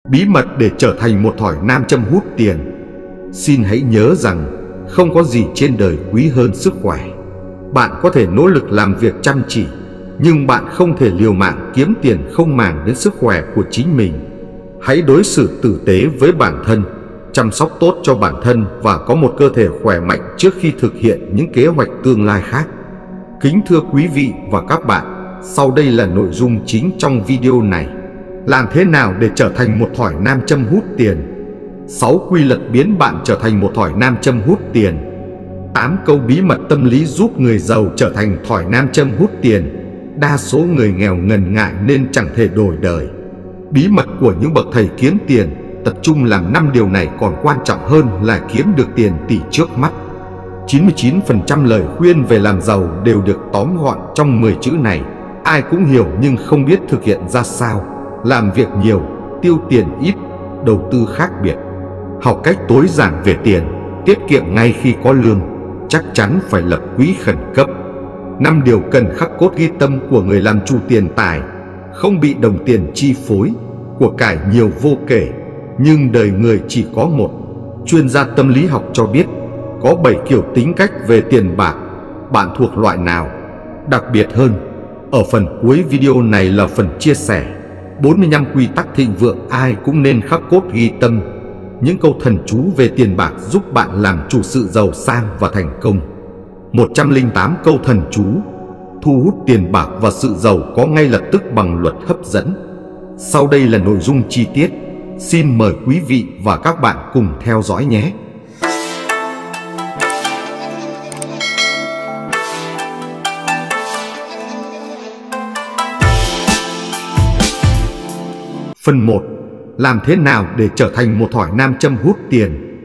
Bí mật để trở thành một thỏi nam châm hút tiền. Xin hãy nhớ rằng không có gì trên đời quý hơn sức khỏe. Bạn có thể nỗ lực làm việc chăm chỉ, nhưng bạn không thể liều mạng kiếm tiền không màng đến sức khỏe của chính mình. Hãy đối xử tử tế với bản thân, chăm sóc tốt cho bản thân và có một cơ thể khỏe mạnh trước khi thực hiện những kế hoạch tương lai khác. Kính thưa quý vị và các bạn, sau đây là nội dung chính trong video này. Làm thế nào để trở thành một thỏi nam châm hút tiền? 6 quy luật biến bạn trở thành một thỏi nam châm hút tiền. 8 câu bí mật tâm lý giúp người giàu trở thành thỏi nam châm hút tiền. Đa số người nghèo ngần ngại nên chẳng thể đổi đời. Bí mật của những bậc thầy kiếm tiền tập trung làm 5 điều này còn quan trọng hơn là kiếm được tiền tỷ trước mắt. 99% lời khuyên về làm giàu đều được tóm gọn trong 10 chữ này. Ai cũng hiểu nhưng không biết thực hiện ra sao. Làm việc nhiều, tiêu tiền ít, đầu tư khác biệt. Học cách tối giản về tiền, tiết kiệm ngay khi có lương. Chắc chắn phải lập quỹ khẩn cấp. 5 điều cần khắc cốt ghi tâm của người làm chủ tiền tài. Không bị đồng tiền chi phối. Của cải nhiều vô kể, nhưng đời người chỉ có một. Chuyên gia tâm lý học cho biết có 7 kiểu tính cách về tiền bạc. Bạn thuộc loại nào? Đặc biệt hơn, ở phần cuối video này là phần chia sẻ 45 quy tắc thịnh vượng ai cũng nên khắc cốt ghi tâm. Những câu thần chú về tiền bạc giúp bạn làm chủ sự giàu sang và thành công. 108 câu thần chú thu hút tiền bạc và sự giàu có ngay lập tức bằng luật hấp dẫn. Sau đây là nội dung chi tiết. Xin mời quý vị và các bạn cùng theo dõi nhé. Phần 1. Làm thế nào để trở thành một thỏi nam châm hút tiền?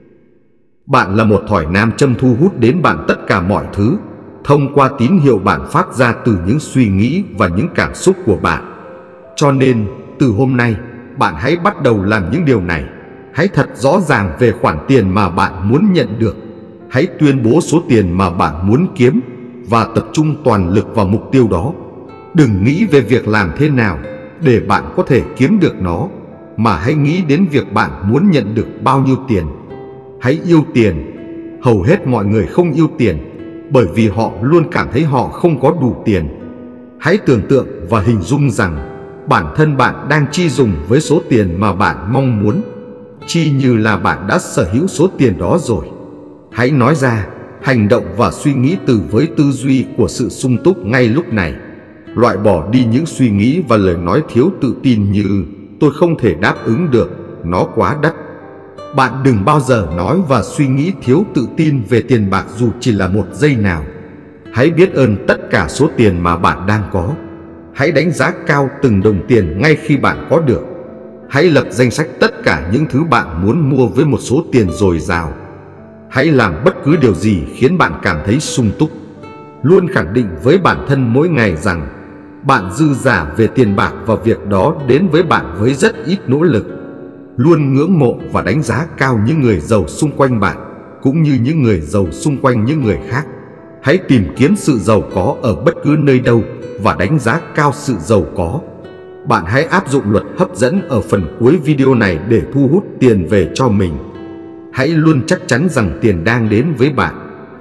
Bạn là một thỏi nam châm thu hút đến bạn tất cả mọi thứ thông qua tín hiệu bạn phát ra từ những suy nghĩ và những cảm xúc của bạn. Cho nên, từ hôm nay, bạn hãy bắt đầu làm những điều này. Hãy thật rõ ràng về khoản tiền mà bạn muốn nhận được. Hãy tuyên bố số tiền mà bạn muốn kiếm và tập trung toàn lực vào mục tiêu đó. Đừng nghĩ về việc làm thế nào để bạn có thể kiếm được nó, mà hãy nghĩ đến việc bạn muốn nhận được bao nhiêu tiền. Hãy yêu tiền. Hầu hết mọi người không yêu tiền bởi vì họ luôn cảm thấy họ không có đủ tiền. Hãy tưởng tượng và hình dung rằng bản thân bạn đang chi dùng với số tiền mà bạn mong muốn, chi như là bạn đã sở hữu số tiền đó rồi. Hãy nói ra, hành động và suy nghĩ từ với tư duy của sự sung túc ngay lúc này. Loại bỏ đi những suy nghĩ và lời nói thiếu tự tin như tôi không thể đáp ứng được, nó quá đắt. Bạn đừng bao giờ nói và suy nghĩ thiếu tự tin về tiền bạc dù chỉ là một giây nào. Hãy biết ơn tất cả số tiền mà bạn đang có. Hãy đánh giá cao từng đồng tiền ngay khi bạn có được. Hãy lập danh sách tất cả những thứ bạn muốn mua với một số tiền dồi dào. Hãy làm bất cứ điều gì khiến bạn cảm thấy sung túc. Luôn khẳng định với bản thân mỗi ngày rằng bạn dư giả về tiền bạc và việc đó đến với bạn với rất ít nỗ lực. Luôn ngưỡng mộ và đánh giá cao những người giàu xung quanh bạn, cũng như những người giàu xung quanh những người khác. Hãy tìm kiếm sự giàu có ở bất cứ nơi đâu và đánh giá cao sự giàu có. Bạn hãy áp dụng luật hấp dẫn ở phần cuối video này để thu hút tiền về cho mình. Hãy luôn chắc chắn rằng tiền đang đến với bạn.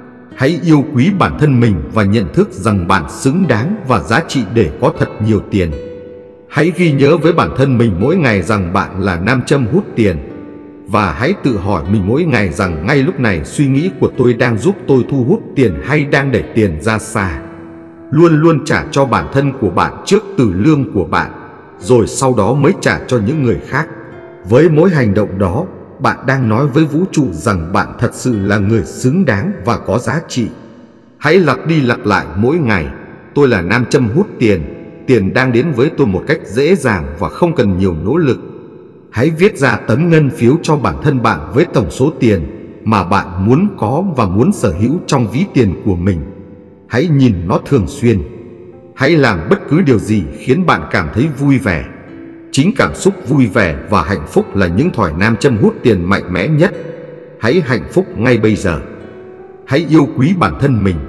Hãy yêu quý bản thân mình và nhận thức rằng bạn xứng đáng và giá trị để có thật nhiều tiền. Hãy ghi nhớ với bản thân mình mỗi ngày rằng bạn là nam châm hút tiền. Và hãy tự hỏi mình mỗi ngày rằng ngay lúc này suy nghĩ của tôi đang giúp tôi thu hút tiền hay đang đẩy tiền ra xa. Luôn luôn trả cho bản thân của bạn trước từ lương của bạn, rồi sau đó mới trả cho những người khác. Với mỗi hành động đó, bạn đang nói với vũ trụ rằng bạn thật sự là người xứng đáng và có giá trị. Hãy lặp đi lặp lại mỗi ngày, tôi là nam châm hút tiền, tiền đang đến với tôi một cách dễ dàng và không cần nhiều nỗ lực. Hãy viết ra tấm ngân phiếu cho bản thân bạn với tổng số tiền mà bạn muốn có và muốn sở hữu trong ví tiền của mình. Hãy nhìn nó thường xuyên. Hãy làm bất cứ điều gì khiến bạn cảm thấy vui vẻ. Chính cảm xúc vui vẻ và hạnh phúc là những thỏi nam châm hút tiền mạnh mẽ nhất. Hãy hạnh phúc ngay bây giờ. Hãy yêu quý bản thân mình.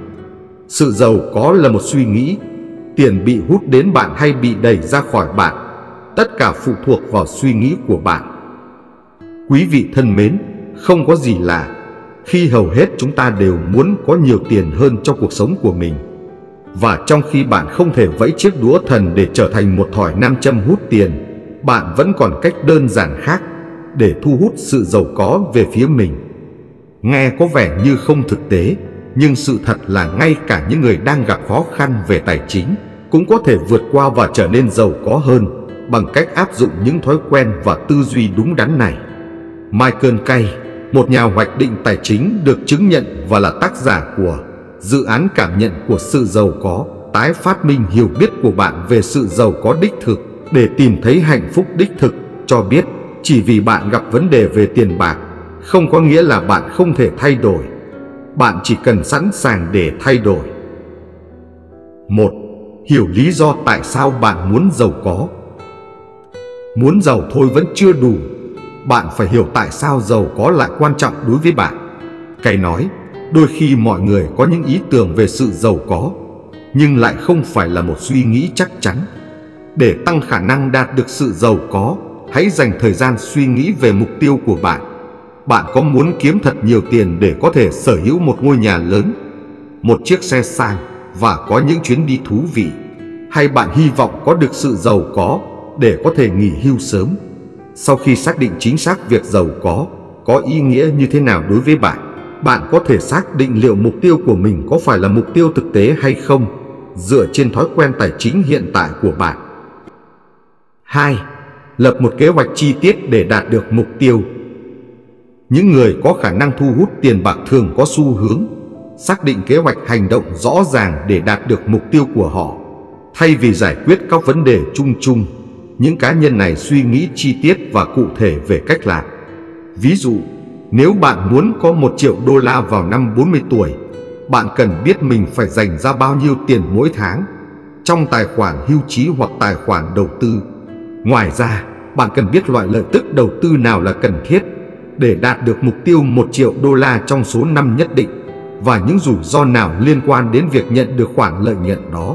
Sự giàu có là một suy nghĩ. Tiền bị hút đến bạn hay bị đẩy ra khỏi bạn tất cả phụ thuộc vào suy nghĩ của bạn. Quý vị thân mến, không có gì lạ khi hầu hết chúng ta đều muốn có nhiều tiền hơn cho cuộc sống của mình. Và trong khi bạn không thể vẫy chiếc đũa thần để trở thành một thỏi nam châm hút tiền, bạn vẫn còn cách đơn giản khác để thu hút sự giàu có về phía mình. Nghe có vẻ như không thực tế, nhưng sự thật là ngay cả những người đang gặp khó khăn về tài chính cũng có thể vượt qua và trở nên giàu có hơn bằng cách áp dụng những thói quen và tư duy đúng đắn này. Michael Kay, một nhà hoạch định tài chính được chứng nhận và là tác giả của dự án cảm nhận của sự giàu có, tái phát minh hiểu biết của bạn về sự giàu có đích thực để tìm thấy hạnh phúc đích thực, cho biết chỉ vì bạn gặp vấn đề về tiền bạc không có nghĩa là bạn không thể thay đổi. Bạn chỉ cần sẵn sàng để thay đổi. 1. Hiểu lý do tại sao bạn muốn giàu có. Muốn giàu thôi vẫn chưa đủ. Bạn phải hiểu tại sao giàu có lại quan trọng đối với bạn. Kay nói, đôi khi mọi người có những ý tưởng về sự giàu có, nhưng lại không phải là một suy nghĩ chắc chắn. Để tăng khả năng đạt được sự giàu có, hãy dành thời gian suy nghĩ về mục tiêu của bạn. Bạn có muốn kiếm thật nhiều tiền để có thể sở hữu một ngôi nhà lớn, một chiếc xe sang và có những chuyến đi thú vị? Hay bạn hy vọng có được sự giàu có để có thể nghỉ hưu sớm? Sau khi xác định chính xác việc giàu có ý nghĩa như thế nào đối với bạn, bạn có thể xác định liệu mục tiêu của mình có phải là mục tiêu thực tế hay không, dựa trên thói quen tài chính hiện tại của bạn. 2. Lập một kế hoạch chi tiết để đạt được mục tiêu. Những người có khả năng thu hút tiền bạc thường có xu hướng xác định kế hoạch hành động rõ ràng để đạt được mục tiêu của họ. Thay vì giải quyết các vấn đề chung chung, những cá nhân này suy nghĩ chi tiết và cụ thể về cách làm. Ví dụ, nếu bạn muốn có 1 triệu đô la vào năm 40 tuổi, bạn cần biết mình phải dành ra bao nhiêu tiền mỗi tháng trong tài khoản hưu trí hoặc tài khoản đầu tư. Ngoài ra, bạn cần biết loại lợi tức đầu tư nào là cần thiết để đạt được mục tiêu 1 triệu đô la trong số năm nhất định, và những rủi ro nào liên quan đến việc nhận được khoản lợi nhuận đó.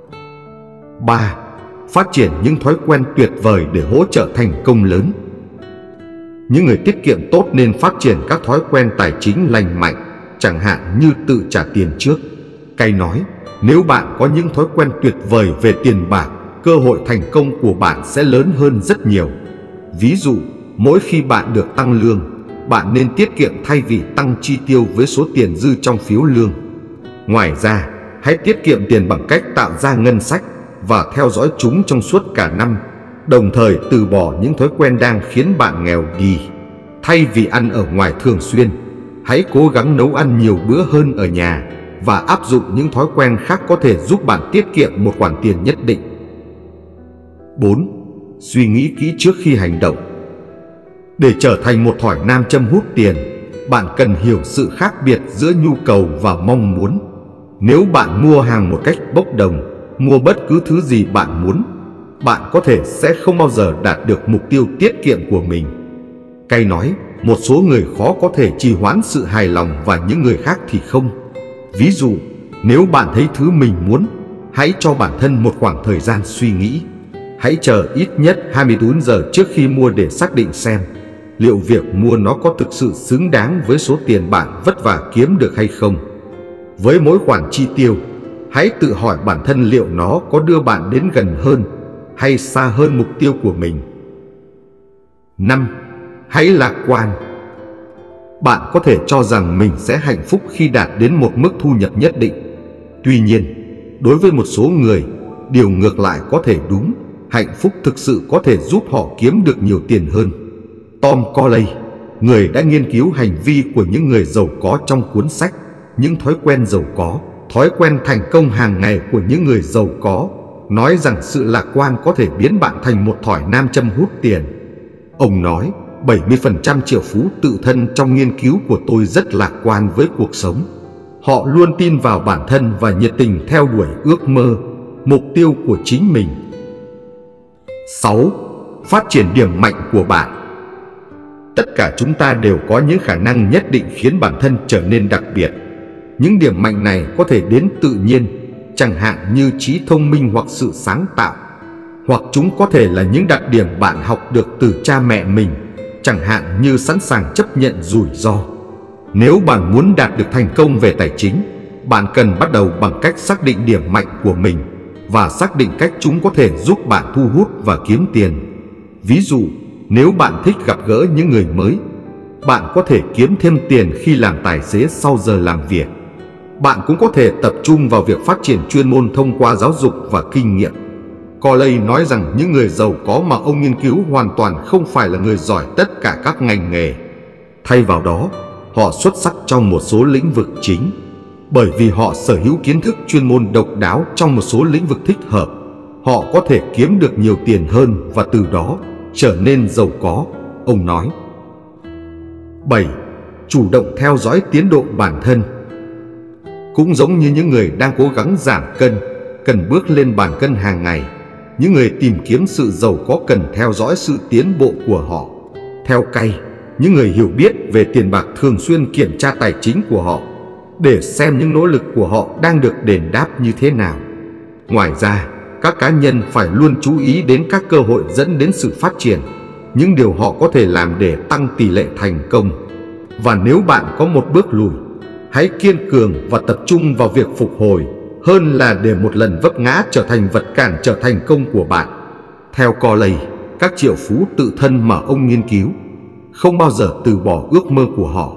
3. Phát triển những thói quen tuyệt vời để hỗ trợ thành công lớn. Những người tiết kiệm tốt nên phát triển các thói quen tài chính lành mạnh, chẳng hạn như tự trả tiền trước. Kay nói, nếu bạn có những thói quen tuyệt vời về tiền bạc, cơ hội thành công của bạn sẽ lớn hơn rất nhiều. Ví dụ, mỗi khi bạn được tăng lương, bạn nên tiết kiệm thay vì tăng chi tiêu với số tiền dư trong phiếu lương. Ngoài ra, hãy tiết kiệm tiền bằng cách tạo ra ngân sách và theo dõi chúng trong suốt cả năm, đồng thời từ bỏ những thói quen đang khiến bạn nghèo đi. Thay vì ăn ở ngoài thường xuyên, hãy cố gắng nấu ăn nhiều bữa hơn ở nhà và áp dụng những thói quen khác có thể giúp bạn tiết kiệm một khoản tiền nhất định. 4. Suy nghĩ kỹ trước khi hành động. Để trở thành một thỏi nam châm hút tiền, bạn cần hiểu sự khác biệt giữa nhu cầu và mong muốn. Nếu bạn mua hàng một cách bốc đồng, mua bất cứ thứ gì bạn muốn, bạn có thể sẽ không bao giờ đạt được mục tiêu tiết kiệm của mình. Kay nói, một số người khó có thể trì hoãn sự hài lòng và những người khác thì không. Ví dụ, nếu bạn thấy thứ mình muốn, hãy cho bản thân một khoảng thời gian suy nghĩ. Hãy chờ ít nhất 24 giờ trước khi mua để xác định xem liệu việc mua nó có thực sự xứng đáng với số tiền bạn vất vả kiếm được hay không. Với mỗi khoản chi tiêu, hãy tự hỏi bản thân liệu nó có đưa bạn đến gần hơn hay xa hơn mục tiêu của mình. 5. Hãy lạc quan. Bạn có thể cho rằng mình sẽ hạnh phúc khi đạt đến một mức thu nhập nhất định. Tuy nhiên, đối với một số người, điều ngược lại có thể đúng. Hạnh phúc thực sự có thể giúp họ kiếm được nhiều tiền hơn. Tom Corley, người đã nghiên cứu hành vi của những người giàu có trong cuốn sách Những thói quen giàu có, thói quen thành công hàng ngày của những người giàu có, nói rằng sự lạc quan có thể biến bạn thành một thỏi nam châm hút tiền. Ông nói, 70% triệu phú tự thân trong nghiên cứu của tôi rất lạc quan với cuộc sống. Họ luôn tin vào bản thân và nhiệt tình theo đuổi ước mơ, mục tiêu của chính mình. 6. Phát triển điểm mạnh của bạn. Tất cả chúng ta đều có những khả năng nhất định khiến bản thân trở nên đặc biệt. Những điểm mạnh này có thể đến tự nhiên, chẳng hạn như trí thông minh hoặc sự sáng tạo, hoặc chúng có thể là những đặc điểm bạn học được từ cha mẹ mình, chẳng hạn như sẵn sàng chấp nhận rủi ro. Nếu bạn muốn đạt được thành công về tài chính, bạn cần bắt đầu bằng cách xác định điểm mạnh của mình và xác định cách chúng có thể giúp bạn thu hút và kiếm tiền. Ví dụ, nếu bạn thích gặp gỡ những người mới, bạn có thể kiếm thêm tiền khi làm tài xế sau giờ làm việc. Bạn cũng có thể tập trung vào việc phát triển chuyên môn thông qua giáo dục và kinh nghiệm. Corley nói rằng những người giàu có mà ông nghiên cứu hoàn toàn không phải là người giỏi tất cả các ngành nghề. Thay vào đó, họ xuất sắc trong một số lĩnh vực chính. Bởi vì họ sở hữu kiến thức chuyên môn độc đáo trong một số lĩnh vực thích hợp, họ có thể kiếm được nhiều tiền hơn và từ đó trở nên giàu có, ông nói. 7. Chủ động theo dõi tiến độ bản thân. Cũng giống như những người đang cố gắng giảm cân, cần bước lên bàn cân hàng ngày, những người tìm kiếm sự giàu có cần theo dõi sự tiến bộ của họ. Theo Kay, những người hiểu biết về tiền bạc thường xuyên kiểm tra tài chính của họ để xem những nỗ lực của họ đang được đền đáp như thế nào. Ngoài ra, các cá nhân phải luôn chú ý đến các cơ hội dẫn đến sự phát triển, những điều họ có thể làm để tăng tỷ lệ thành công. Và nếu bạn có một bước lùi, hãy kiên cường và tập trung vào việc phục hồi hơn là để một lần vấp ngã trở thành vật cản trở thành công của bạn. Theo Corley, các triệu phú tự thân mà ông nghiên cứu không bao giờ từ bỏ ước mơ của họ.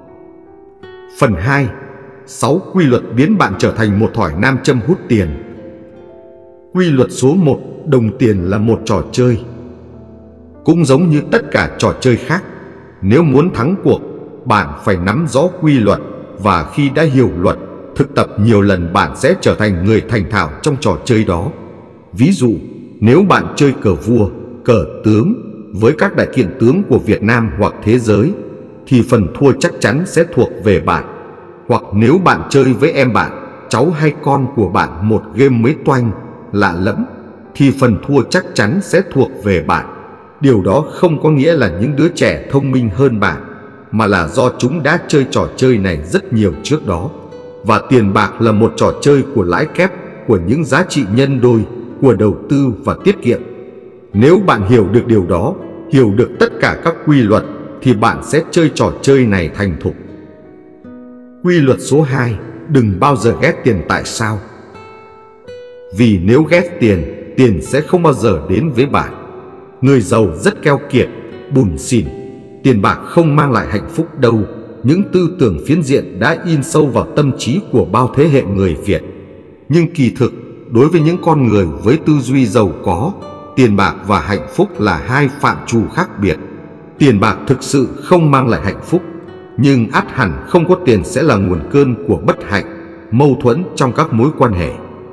Phần 2. 6 quy luật biến bạn trở thành một thỏi nam châm hút tiền. Quy luật số 1. Đồng tiền là một trò chơi. Cũng giống như tất cả trò chơi khác, nếu muốn thắng cuộc, bạn phải nắm rõ quy luật, và khi đã hiểu luật, thực tập nhiều lần, bạn sẽ trở thành người thành thạo trong trò chơi đó. Ví dụ, nếu bạn chơi cờ vua, cờ tướng với các đại kiện tướng của Việt Nam hoặc thế giới, thì phần thua chắc chắn sẽ thuộc về bạn. Hoặc nếu bạn chơi với em bạn, cháu hay con của bạn một game mới toanh, lạ lẫm, thì phần thua chắc chắn sẽ thuộc về bạn. Điều đó không có nghĩa là những đứa trẻ thông minh hơn bạn, mà là do chúng đã chơi trò chơi này rất nhiều trước đó. Và tiền bạc là một trò chơi của lãi kép, của những giá trị nhân đôi, của đầu tư và tiết kiệm. Nếu bạn hiểu được điều đó, hiểu được tất cả các quy luật, thì bạn sẽ chơi trò chơi này thành thục. Quy luật số 2. Đừng bao giờ ghét tiền. Tại sao? Vì nếu ghét tiền, tiền sẽ không bao giờ đến với bạn. Người giàu rất keo kiệt, bủn xỉn. Tiền bạc không mang lại hạnh phúc đâu. Những tư tưởng phiến diện đã in sâu vào tâm trí của bao thế hệ người Việt. Nhưng kỳ thực, đối với những con người với tư duy giàu có, tiền bạc và hạnh phúc là hai phạm trù khác biệt. Tiền bạc thực sự không mang lại hạnh phúc, nhưng ắt hẳn không có tiền sẽ là nguồn cơn của bất hạnh, mâu thuẫn trong các mối quan hệ.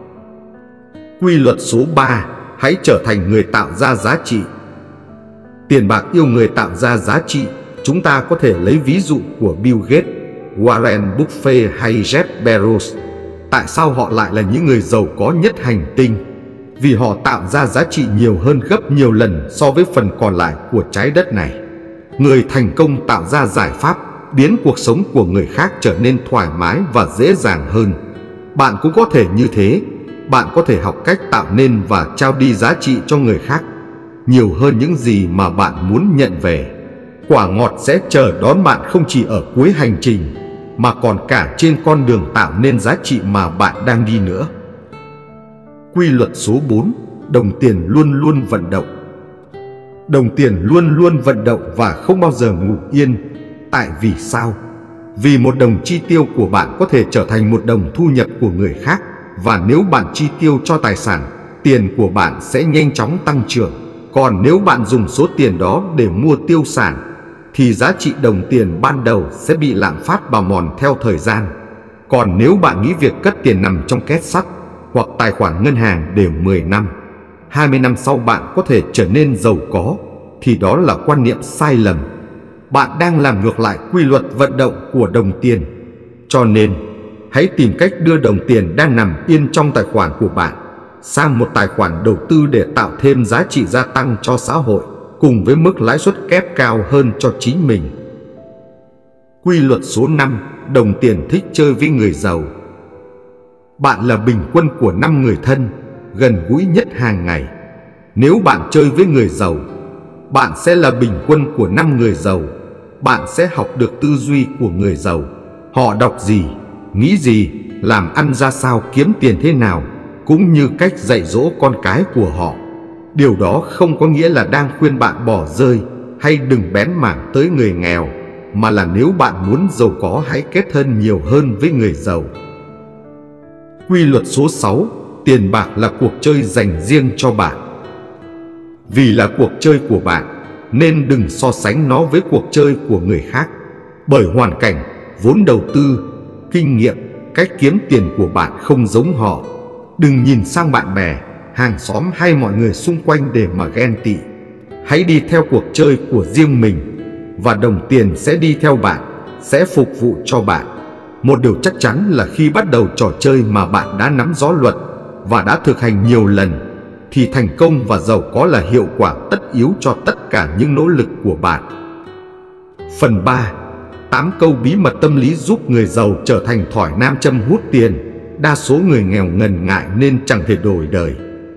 Quy luật số 3. Hãy trở thành người tạo ra giá trị. Tiền bạc yêu người tạo ra giá trị. Chúng ta có thể lấy ví dụ của Bill Gates, Warren Buffett hay Jeff Bezos. Tại sao họ lại là những người giàu có nhất hành tinh? Vì họ tạo ra giá trị nhiều hơn gấp nhiều lần so với phần còn lại của trái đất này. Người thành công tạo ra giải pháp biến cuộc sống của người khác trở nên thoải mái và dễ dàng hơn. Bạn cũng có thể như thế. Bạn có thể học cách tạo nên và trao đi giá trị cho người khác, nhiều hơn những gì mà bạn muốn nhận về. Quả ngọt sẽ chờ đón bạn không chỉ ở cuối hành trình, mà còn cả trên con đường tạo nên giá trị mà bạn đang đi nữa. Quy luật số 4. Đồng tiền luôn luôn vận động. Đồng tiền luôn luôn vận động và không bao giờ ngủ yên. Tại vì sao? Vì một đồng chi tiêu của bạn có thể trở thành một đồng thu nhập của người khác. Và nếu bạn chi tiêu cho tài sản, tiền của bạn sẽ nhanh chóng tăng trưởng. Còn nếu bạn dùng số tiền đó để mua tiêu sản, thì giá trị đồng tiền ban đầu sẽ bị lạm phát bào mòn theo thời gian. Còn nếu bạn nghĩ việc cất tiền nằm trong két sắt hoặc tài khoản ngân hàng để 10 năm, 20 năm sau bạn có thể trở nên giàu có, thì đó là quan niệm sai lầm. Bạn đang làm ngược lại quy luật vận động của đồng tiền. Cho nên, hãy tìm cách đưa đồng tiền đang nằm yên trong tài khoản của bạn sang một tài khoản đầu tư để tạo thêm giá trị gia tăng cho xã hội, cùng với mức lãi suất kép cao hơn cho chính mình. Quy luật số 5. Đồng tiền thích chơi với người giàu. Bạn là bình quân của 5 người thân gần gũi nhất hàng ngày. Nếu bạn chơi với người giàu, bạn sẽ là bình quân của 5 người giàu. Bạn sẽ học được tư duy của người giàu. Họ đọc gì, nghĩ gì, làm ăn ra sao, kiếm tiền thế nào, cũng như cách dạy dỗ con cái của họ. Điều đó không có nghĩa là đang khuyên bạn bỏ rơi hay đừng bén mảng tới người nghèo, mà là nếu bạn muốn giàu có, hãy kết thân nhiều hơn với người giàu. Quy luật số 6. Tiền bạc là cuộc chơi dành riêng cho bạn. Vì là cuộc chơi của bạn, nên đừng so sánh nó với cuộc chơi của người khác. Bởi hoàn cảnh, vốn đầu tư, kinh nghiệm, cách kiếm tiền của bạn không giống họ. Đừng nhìn sang bạn bè, hàng xóm hay mọi người xung quanh để mà ghen tị. Hãy đi theo cuộc chơi của riêng mình, và đồng tiền sẽ đi theo bạn, sẽ phục vụ cho bạn. Một điều chắc chắn là khi bắt đầu trò chơi mà bạn đã nắm rõ luật và đã thực hành nhiều lần, thì thành công và giàu có là hiệu quả tất yếu cho tất cả những nỗ lực của bạn. Phần 3. 8 câu bí mật tâm lý giúp người giàu trở thành thỏi nam châm hút tiền. Đa số người nghèo ngần ngại nên chẳng thể đổi đời.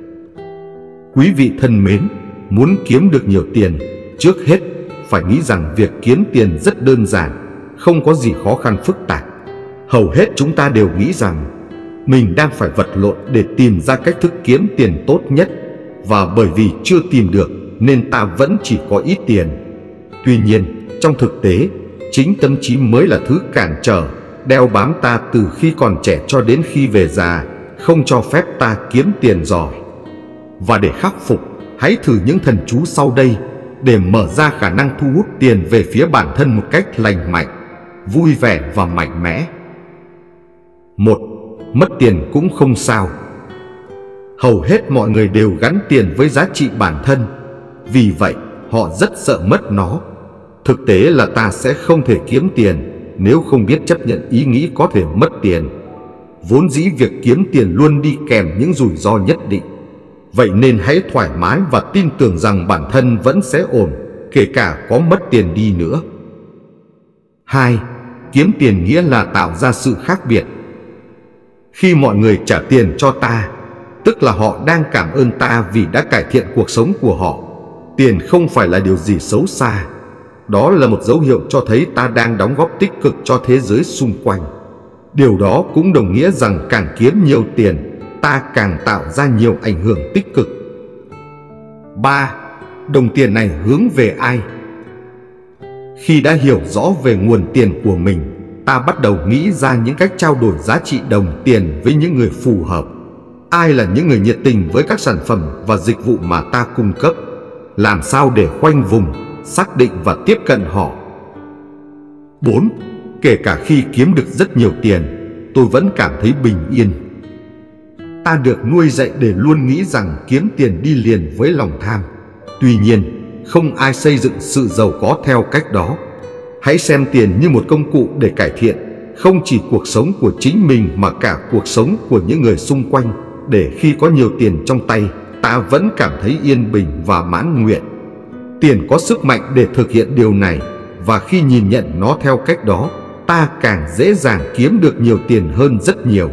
Quý vị thân mến, muốn kiếm được nhiều tiền, trước hết phải nghĩ rằng việc kiếm tiền rất đơn giản, không có gì khó khăn phức tạp. Hầu hết chúng ta đều nghĩ rằng mình đang phải vật lộn để tìm ra cách thức kiếm tiền tốt nhất, và bởi vì chưa tìm được nên ta vẫn chỉ có ít tiền. Tuy nhiên, trong thực tế, chính tâm trí mới là thứ cản trở, đeo bám ta từ khi còn trẻ cho đến khi về già, không cho phép ta kiếm tiền giỏi. Và để khắc phục, hãy thử những thần chú sau đây để mở ra khả năng thu hút tiền về phía bản thân một cách lành mạnh, vui vẻ và mạnh mẽ. 1. Mất tiền cũng không sao. Hầu hết mọi người đều gắn tiền với giá trị bản thân, vì vậy họ rất sợ mất nó. Thực tế là ta sẽ không thể kiếm tiền nếu không biết chấp nhận ý nghĩ có thể mất tiền. Vốn dĩ việc kiếm tiền luôn đi kèm những rủi ro nhất định. Vậy nên hãy thoải mái và tin tưởng rằng bản thân vẫn sẽ ổn, kể cả có mất tiền đi nữa. 2. Kiếm tiền nghĩa là tạo ra sự khác biệt. Khi mọi người trả tiền cho ta, tức là họ đang cảm ơn ta vì đã cải thiện cuộc sống của họ. Tiền không phải là điều gì xấu xa. Đó là một dấu hiệu cho thấy ta đang đóng góp tích cực cho thế giới xung quanh. Điều đó cũng đồng nghĩa rằng càng kiếm nhiều tiền, ta càng tạo ra nhiều ảnh hưởng tích cực. 3. Đồng tiền này hướng về ai? Khi đã hiểu rõ về nguồn tiền của mình, ta bắt đầu nghĩ ra những cách trao đổi giá trị đồng tiền với những người phù hợp. Ai là những người nhiệt tình với các sản phẩm và dịch vụ mà ta cung cấp? Làm sao để khoanh vùng, xác định và tiếp cận họ? 4. Kể cả khi kiếm được rất nhiều tiền, tôi vẫn cảm thấy bình yên. Ta được nuôi dạy để luôn nghĩ rằng kiếm tiền đi liền với lòng tham. Tuy nhiên, không ai xây dựng sự giàu có theo cách đó. Hãy xem tiền như một công cụ để cải thiện, không chỉ cuộc sống của chính mình mà cả cuộc sống của những người xung quanh, để khi có nhiều tiền trong tay, ta vẫn cảm thấy yên bình và mãn nguyện. Tiền có sức mạnh để thực hiện điều này, và khi nhìn nhận nó theo cách đó, ta càng dễ dàng kiếm được nhiều tiền hơn rất nhiều.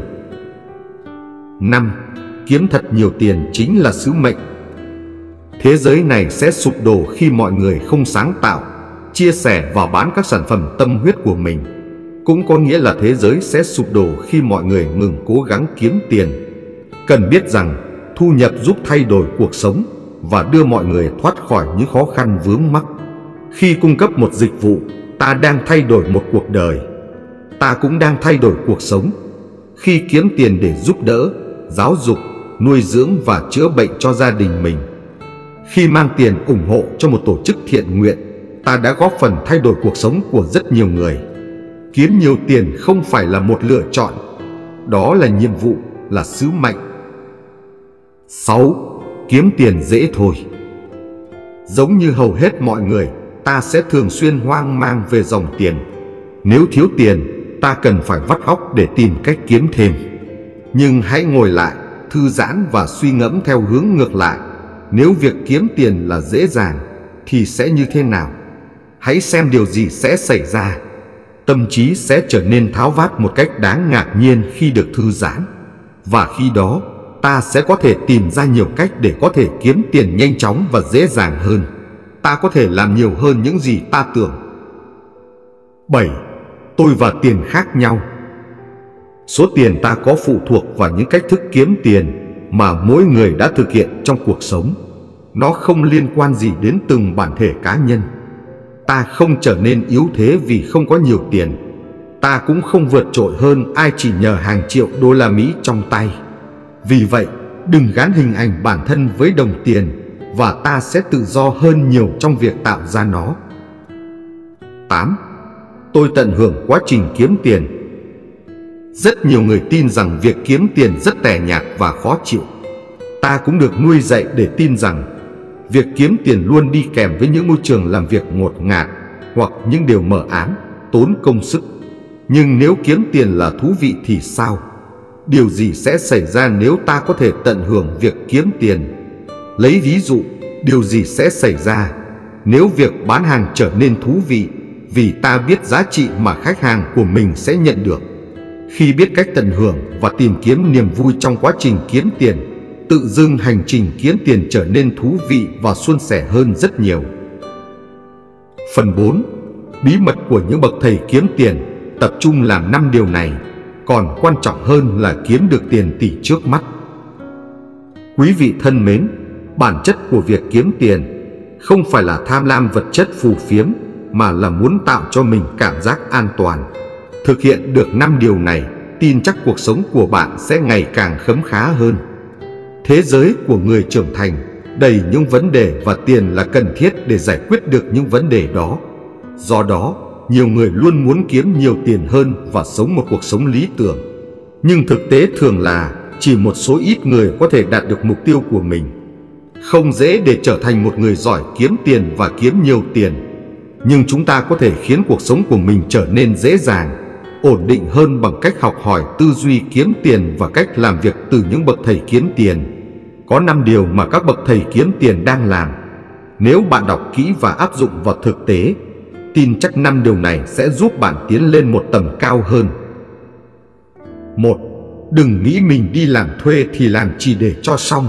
5. Kiếm thật nhiều tiền chính là sứ mệnh. Thế giới này sẽ sụp đổ khi mọi người không sáng tạo, chia sẻ và bán các sản phẩm tâm huyết của mình. Cũng có nghĩa là thế giới sẽ sụp đổ khi mọi người ngừng cố gắng kiếm tiền. Cần biết rằng thu nhập giúp thay đổi cuộc sống và đưa mọi người thoát khỏi những khó khăn vướng mắc. Khi cung cấp một dịch vụ, ta đang thay đổi một cuộc đời. Ta cũng đang thay đổi cuộc sống. Khi kiếm tiền để giúp đỡ, giáo dục, nuôi dưỡng và chữa bệnh cho gia đình mình. Khi mang tiền ủng hộ cho một tổ chức thiện nguyện, ta đã góp phần thay đổi cuộc sống của rất nhiều người. Kiếm nhiều tiền không phải là một lựa chọn, đó là nhiệm vụ, là sứ mệnh. 6. Kiếm tiền dễ thôi. Giống như hầu hết mọi người, ta sẽ thường xuyên hoang mang về dòng tiền. Nếu thiếu tiền, ta cần phải vắt óc để tìm cách kiếm thêm. Nhưng hãy ngồi lại, thư giãn và suy ngẫm theo hướng ngược lại. Nếu việc kiếm tiền là dễ dàng, thì sẽ như thế nào? Hãy xem điều gì sẽ xảy ra. Tâm trí sẽ trở nên tháo vát một cách đáng ngạc nhiên khi được thư giãn. Và khi đó, ta sẽ có thể tìm ra nhiều cách để có thể kiếm tiền nhanh chóng và dễ dàng hơn. Ta có thể làm nhiều hơn những gì ta tưởng. 7. Tôi và tiền khác nhau. Số tiền ta có phụ thuộc vào những cách thức kiếm tiền mà mỗi người đã thực hiện trong cuộc sống. Nó không liên quan gì đến từng bản thể cá nhân. Ta không trở nên yếu thế vì không có nhiều tiền. Ta cũng không vượt trội hơn ai chỉ nhờ hàng triệu đô la Mỹ trong tay. Vì vậy, đừng gán hình ảnh bản thân với đồng tiền, và ta sẽ tự do hơn nhiều trong việc tạo ra nó. 8. Tôi tận hưởng quá trình kiếm tiền. Rất nhiều người tin rằng việc kiếm tiền rất tẻ nhạt và khó chịu. Ta cũng được nuôi dạy để tin rằng việc kiếm tiền luôn đi kèm với những môi trường làm việc ngột ngạt hoặc những điều mờ ám, tốn công sức. Nhưng nếu kiếm tiền là thú vị thì sao? Điều gì sẽ xảy ra nếu ta có thể tận hưởng việc kiếm tiền? Lấy ví dụ, điều gì sẽ xảy ra nếu việc bán hàng trở nên thú vị vì ta biết giá trị mà khách hàng của mình sẽ nhận được? Khi biết cách tận hưởng và tìm kiếm niềm vui trong quá trình kiếm tiền, tự dưng hành trình kiếm tiền trở nên thú vị và suôn sẻ hơn rất nhiều. Phần 4. Bí mật của những bậc thầy kiếm tiền. Tập trung làm 5 điều này, còn quan trọng hơn là kiếm được tiền tỷ trước mắt. Quý vị thân mến, bản chất của việc kiếm tiền không phải là tham lam vật chất phù phiếm, mà là muốn tạo cho mình cảm giác an toàn. Thực hiện được 5 điều này, tin chắc cuộc sống của bạn sẽ ngày càng khấm khá hơn. Thế giới của người trưởng thành đầy những vấn đề và tiền là cần thiết để giải quyết được những vấn đề đó. Do đó, nhiều người luôn muốn kiếm nhiều tiền hơn và sống một cuộc sống lý tưởng. Nhưng thực tế thường là chỉ một số ít người có thể đạt được mục tiêu của mình. Không dễ để trở thành một người giỏi kiếm tiền và kiếm nhiều tiền. Nhưng chúng ta có thể khiến cuộc sống của mình trở nên dễ dàng, ổn định hơn bằng cách học hỏi tư duy kiếm tiền và cách làm việc từ những bậc thầy kiếm tiền. Có 5 điều mà các bậc thầy kiếm tiền đang làm. Nếu bạn đọc kỹ và áp dụng vào thực tế, tin chắc 5 điều này sẽ giúp bạn tiến lên một tầm cao hơn. 1. Đừng nghĩ mình đi làm thuê thì làm chỉ để cho xong.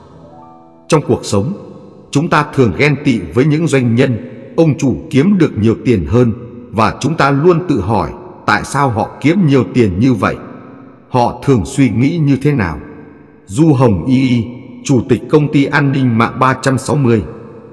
Trong cuộc sống, chúng ta thường ghen tị với những doanh nhân, ông chủ kiếm được nhiều tiền hơn, và chúng ta luôn tự hỏi tại sao họ kiếm nhiều tiền như vậy. Họ thường suy nghĩ như thế nào? Du Hồng Y, Chủ tịch công ty an ninh mạng 360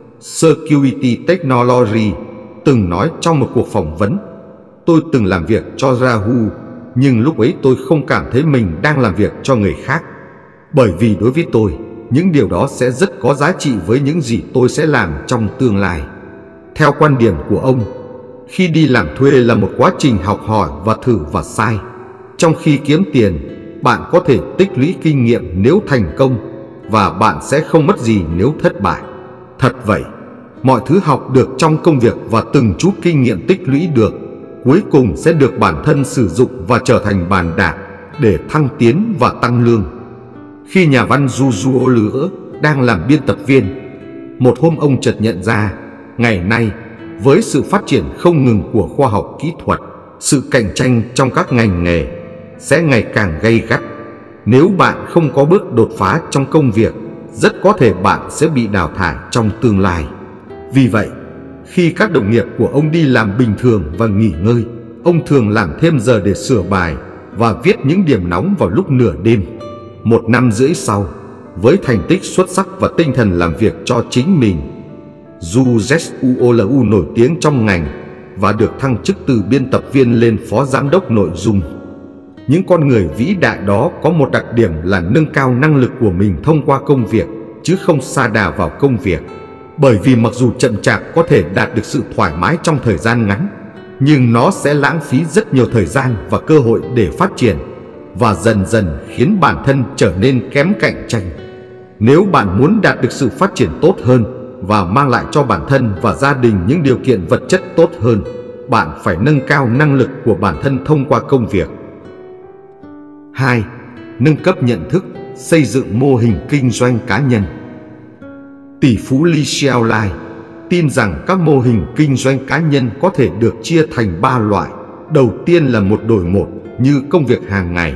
Security Technology, từng nói trong một cuộc phỏng vấn: tôi từng làm việc cho Yahoo, nhưng lúc ấy tôi không cảm thấy mình đang làm việc cho người khác. Bởi vì đối với tôi, những điều đó sẽ rất có giá trị với những gì tôi sẽ làm trong tương lai. Theo quan điểm của ông, khi đi làm thuê là một quá trình học hỏi và thử và sai. Trong khi kiếm tiền, bạn có thể tích lũy kinh nghiệm nếu thành công, và bạn sẽ không mất gì nếu thất bại. Thật vậy, mọi thứ học được trong công việc và từng chút kinh nghiệm tích lũy được, cuối cùng sẽ được bản thân sử dụng và trở thành bàn đạp để thăng tiến và tăng lương. Khi nhà văn Juju Lửa đang làm biên tập viên, một hôm ông chợt nhận ra, ngày nay, với sự phát triển không ngừng của khoa học kỹ thuật, sự cạnh tranh trong các ngành nghề sẽ ngày càng gay gắt. Nếu bạn không có bước đột phá trong công việc, rất có thể bạn sẽ bị đào thải trong tương lai. Vì vậy, khi các đồng nghiệp của ông đi làm bình thường và nghỉ ngơi, ông thường làm thêm giờ để sửa bài và viết những điểm nóng vào lúc nửa đêm. 1 năm rưỡi sau, với thành tích xuất sắc và tinh thần làm việc cho chính mình, Zhu Zhuolu nổi tiếng trong ngành và được thăng chức từ biên tập viên lên phó giám đốc nội dung. Những con người vĩ đại đó có một đặc điểm là nâng cao năng lực của mình thông qua công việc, chứ không sa đà vào công việc. Bởi vì mặc dù chậm chạp có thể đạt được sự thoải mái trong thời gian ngắn, nhưng nó sẽ lãng phí rất nhiều thời gian và cơ hội để phát triển, và dần dần khiến bản thân trở nên kém cạnh tranh. Nếu bạn muốn đạt được sự phát triển tốt hơn và mang lại cho bản thân và gia đình những điều kiện vật chất tốt hơn, bạn phải nâng cao năng lực của bản thân thông qua công việc. 2. Nâng cấp nhận thức, xây dựng mô hình kinh doanh cá nhân. Tỷ phú Li Xiaolai tin rằng các mô hình kinh doanh cá nhân có thể được chia thành 3 loại. Đầu tiên là một đổi một, như công việc hàng ngày,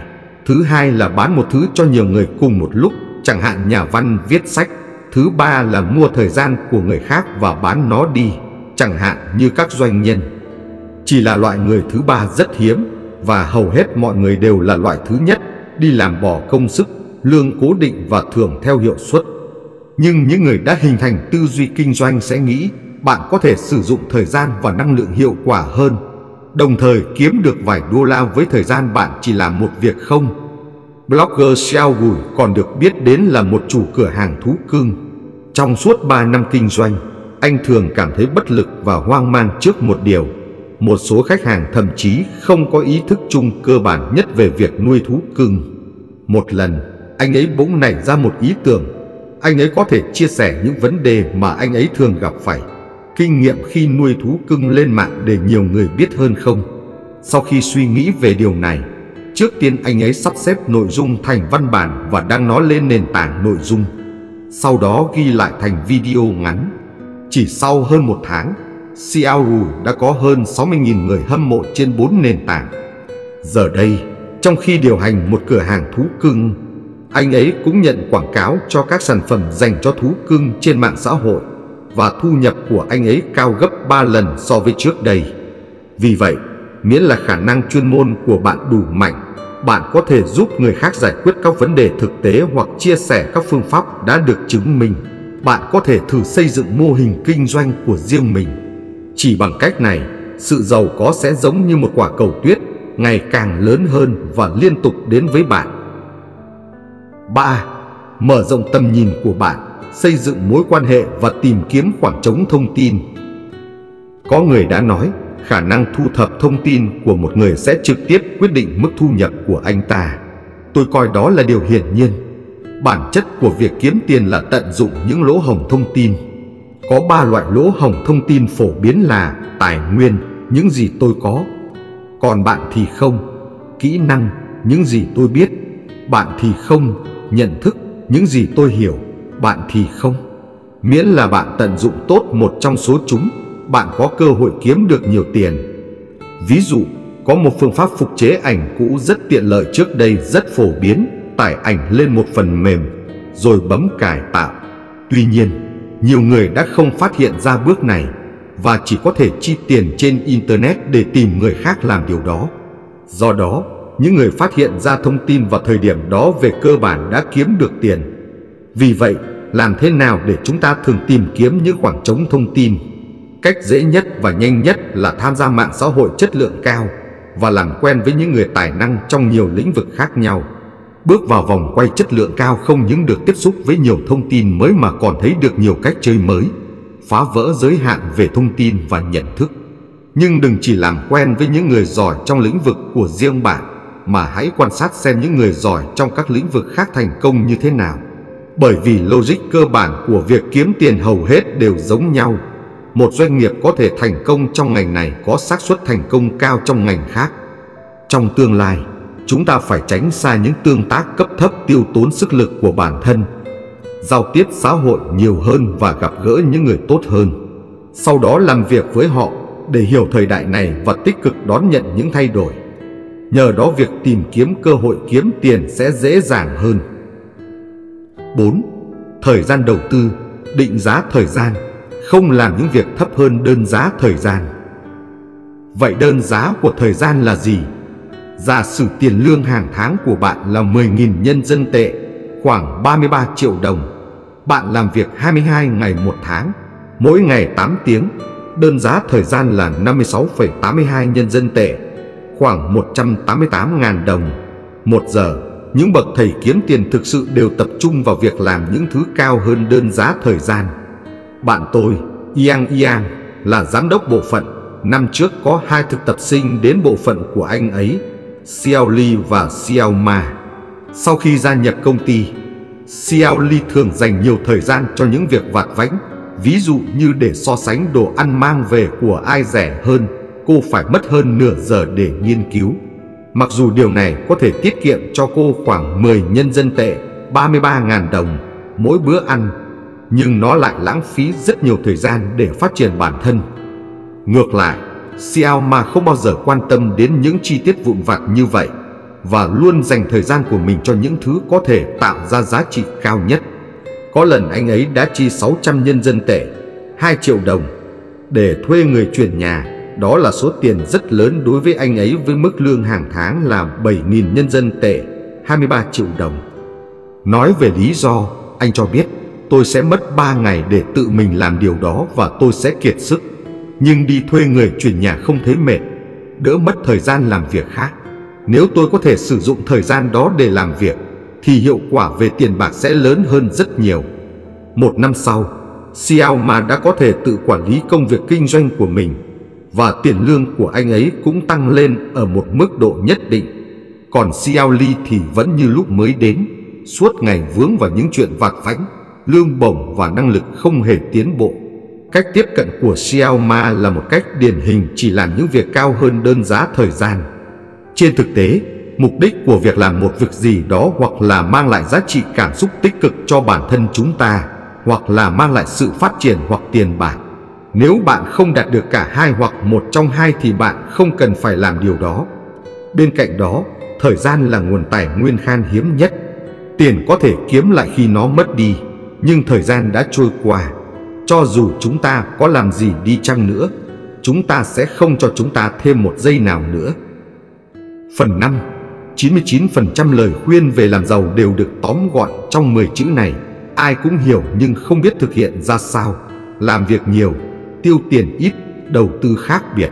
Thứ hai là bán một thứ cho nhiều người cùng một lúc, chẳng hạn nhà văn viết sách. Thứ ba là mua thời gian của người khác và bán nó đi, chẳng hạn như các doanh nhân. Chỉ là loại người thứ ba rất hiếm, và hầu hết mọi người đều là loại thứ nhất, đi làm bỏ công sức, lương cố định và thưởng theo hiệu suất. Nhưng những người đã hình thành tư duy kinh doanh sẽ nghĩ bạn có thể sử dụng thời gian và năng lượng hiệu quả hơn, đồng thời kiếm được vài đô la với thời gian bạn chỉ làm một việc không. Blogger Xiao Gui còn được biết đến là một chủ cửa hàng thú cưng. Trong suốt 3 năm kinh doanh, anh thường cảm thấy bất lực và hoang mang trước một điều. Một số khách hàng thậm chí không có ý thức chung cơ bản nhất về việc nuôi thú cưng. Một lần, anh ấy bỗng nảy ra một ý tưởng. Anh ấy có thể chia sẻ những vấn đề mà anh ấy thường gặp phải, kinh nghiệm khi nuôi thú cưng lên mạng để nhiều người biết hơn không? Sau khi suy nghĩ về điều này, trước tiên anh ấy sắp xếp nội dung thành văn bản và đăng nó lên nền tảng nội dung. Sau đó ghi lại thành video ngắn. Chỉ sau hơn một tháng, Xiao Gui đã có hơn 60.000 người hâm mộ trên 4 nền tảng. Giờ đây, trong khi điều hành một cửa hàng thú cưng, anh ấy cũng nhận quảng cáo cho các sản phẩm dành cho thú cưng trên mạng xã hội, và thu nhập của anh ấy cao gấp 3 lần so với trước đây. Vì vậy, miễn là khả năng chuyên môn của bạn đủ mạnh, bạn có thể giúp người khác giải quyết các vấn đề thực tế hoặc chia sẻ các phương pháp đã được chứng minh. Bạn có thể thử xây dựng mô hình kinh doanh của riêng mình. Chỉ bằng cách này, sự giàu có sẽ giống như một quả cầu tuyết, ngày càng lớn hơn và liên tục đến với bạn. 3. Mở rộng tầm nhìn của bạn, xây dựng mối quan hệ và tìm kiếm khoảng trống thông tin. Có người đã nói, khả năng thu thập thông tin của một người sẽ trực tiếp quyết định mức thu nhập của anh ta. Tôi coi đó là điều hiển nhiên. Bản chất của việc kiếm tiền là tận dụng những lỗ hổng thông tin. Có 3 loại lỗ hổng thông tin phổ biến là tài nguyên, những gì tôi có. Còn bạn thì không. Kỹ năng, những gì tôi biết. Bạn thì không. Nhận thức, những gì tôi hiểu. Bạn thì không. Miễn là bạn tận dụng tốt một trong số chúng, bạn có cơ hội kiếm được nhiều tiền. Ví dụ, có một phương pháp phục chế ảnh cũ rất tiện lợi trước đây rất phổ biến: tải ảnh lên một phần mềm, rồi bấm cải tạo. Tuy nhiên, nhiều người đã không phát hiện ra bước này, và chỉ có thể chi tiền trên Internet để tìm người khác làm điều đó. Do đó, những người phát hiện ra thông tin vào thời điểm đó về cơ bản đã kiếm được tiền. Vì vậy, làm thế nào để chúng ta thường tìm kiếm những khoảng trống thông tin? Cách dễ nhất và nhanh nhất là tham gia mạng xã hội chất lượng cao và làm quen với những người tài năng trong nhiều lĩnh vực khác nhau. Bước vào vòng quay chất lượng cao không những được tiếp xúc với nhiều thông tin mới mà còn thấy được nhiều cách chơi mới, phá vỡ giới hạn về thông tin và nhận thức. Nhưng đừng chỉ làm quen với những người giỏi trong lĩnh vực của riêng bạn, mà hãy quan sát xem những người giỏi trong các lĩnh vực khác thành công như thế nào. Bởi vì logic cơ bản của việc kiếm tiền hầu hết đều giống nhau. Một doanh nghiệp có thể thành công trong ngành này có xác suất thành công cao trong ngành khác. Trong tương lai, chúng ta phải tránh xa những tương tác cấp thấp tiêu tốn sức lực của bản thân, giao tiếp xã hội nhiều hơn và gặp gỡ những người tốt hơn. Sau đó làm việc với họ để hiểu thời đại này và tích cực đón nhận những thay đổi. Nhờ đó việc tìm kiếm cơ hội kiếm tiền sẽ dễ dàng hơn. 4. Thời gian đầu tư, định giá thời gian, không làm những việc thấp hơn đơn giá thời gian. Vậy đơn giá của thời gian là gì? Giả sử tiền lương hàng tháng của bạn là 10.000 nhân dân tệ, khoảng 33 triệu đồng. Bạn làm việc 22 ngày một tháng, mỗi ngày 8 tiếng. Đơn giá thời gian là 56,82 nhân dân tệ, khoảng 188.000 đồng một giờ. Những bậc thầy kiếm tiền thực sự đều tập trung vào việc làm những thứ cao hơn đơn giá thời gian. Bạn tôi, Yang, là giám đốc bộ phận. Năm trước có 2 thực tập sinh đến bộ phận của anh ấy, Xiao Li và Xiao Ma. Sau khi gia nhập công ty, Xiao Li thường dành nhiều thời gian cho những việc vặt vãnh, ví dụ như để so sánh đồ ăn mang về của ai rẻ hơn. Cô phải mất hơn nửa giờ để nghiên cứu. Mặc dù điều này có thể tiết kiệm cho cô khoảng 10 nhân dân tệ, 33.000 đồng mỗi bữa ăn, nhưng nó lại lãng phí rất nhiều thời gian để phát triển bản thân. Ngược lại, Xiao Ma không bao giờ quan tâm đến những chi tiết vụn vặt như vậy. và luôn dành thời gian của mình cho những thứ có thể tạo ra giá trị cao nhất. Có lần anh ấy đã chi 600 nhân dân tệ, 2 triệu đồng, để thuê người chuyển nhà. Đó là số tiền rất lớn đối với anh ấy với mức lương hàng tháng là 7.000 nhân dân tệ, 23 triệu đồng. Nói về lý do, anh cho biết: tôi sẽ mất 3 ngày để tự mình làm điều đó và tôi sẽ kiệt sức. Nhưng đi thuê người chuyển nhà không thấy mệt, đỡ mất thời gian làm việc khác. Nếu tôi có thể sử dụng thời gian đó để làm việc, thì hiệu quả về tiền bạc sẽ lớn hơn rất nhiều. 1 năm sau, Xiao Ma đã có thể tự quản lý công việc kinh doanh của mình, và tiền lương của anh ấy cũng tăng lên ở một mức độ nhất định. Còn Xiao Li thì vẫn như lúc mới đến, suốt ngày vướng vào những chuyện vặt vãnh, lương bổng và năng lực không hề tiến bộ. Cách tiếp cận của Xiao Ma là một cách điển hình chỉ làm những việc cao hơn đơn giá thời gian. Trên thực tế, mục đích của việc làm một việc gì đó hoặc là mang lại giá trị cảm xúc tích cực cho bản thân chúng ta, hoặc là mang lại sự phát triển hoặc tiền bạc. Nếu bạn không đạt được cả hai hoặc một trong hai thì bạn không cần phải làm điều đó. Bên cạnh đó, thời gian là nguồn tài nguyên khan hiếm nhất. Tiền có thể kiếm lại khi nó mất đi, nhưng thời gian đã trôi qua. Cho dù chúng ta có làm gì đi chăng nữa, chúng ta sẽ không cho chúng ta thêm một giây nào nữa. Phần 5. 99% lời khuyên về làm giàu đều được tóm gọn trong 10 chữ này. Ai cũng hiểu nhưng không biết thực hiện ra sao. Làm việc nhiều, tiêu tiền ít, đầu tư khác biệt.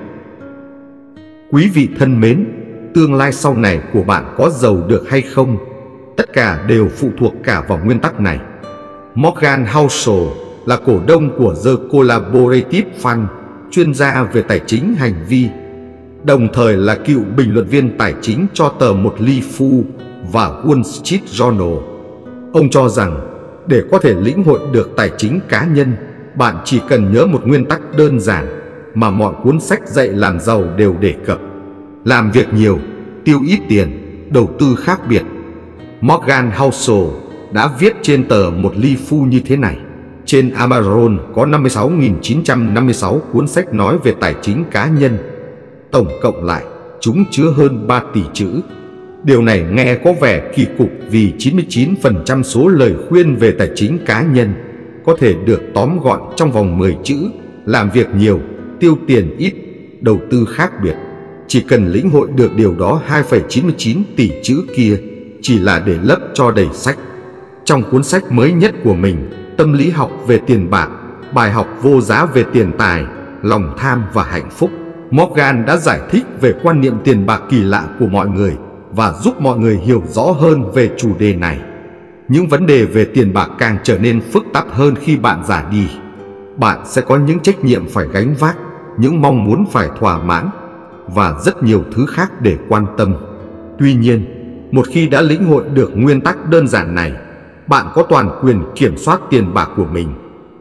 Quý vị thân mến, tương lai sau này của bạn có giàu được hay không, tất cả đều phụ thuộc cả vào nguyên tắc này. Morgan Housel là cổ đông của The Collaborative Fund, chuyên gia về tài chính hành vi, đồng thời là cựu bình luận viên tài chính cho tờ Một Ly Phu và Wall Street Journal. Ông cho rằng, để có thể lĩnh hội được tài chính cá nhân, bạn chỉ cần nhớ một nguyên tắc đơn giản mà mọi cuốn sách dạy làm giàu đều đề cập: làm việc nhiều, tiêu ít tiền, đầu tư khác biệt. Morgan Housel đã viết trên tờ Một Ly Phu như thế này: trên Amazon có 56.956 cuốn sách nói về tài chính cá nhân. Tổng cộng lại, chúng chứa hơn 3 tỷ chữ. Điều này nghe có vẻ kỳ cục vì 99% số lời khuyên về tài chính cá nhân có thể được tóm gọn trong vòng 10 chữ: làm việc nhiều, tiêu tiền ít, đầu tư khác biệt. Chỉ cần lĩnh hội được điều đó, 2,99 tỷ chữ kia chỉ là để lấp cho đầy sách. Trong cuốn sách mới nhất của mình, Tâm lý học về tiền bạc, bài học vô giá về tiền tài, lòng tham và hạnh phúc, Morgan đã giải thích về quan niệm tiền bạc kỳ lạ của mọi người và giúp mọi người hiểu rõ hơn về chủ đề này. Những vấn đề về tiền bạc càng trở nên phức tạp hơn khi bạn già đi. Bạn sẽ có những trách nhiệm phải gánh vác, những mong muốn phải thỏa mãn và rất nhiều thứ khác để quan tâm. Tuy nhiên, một khi đã lĩnh hội được nguyên tắc đơn giản này, bạn có toàn quyền kiểm soát tiền bạc của mình.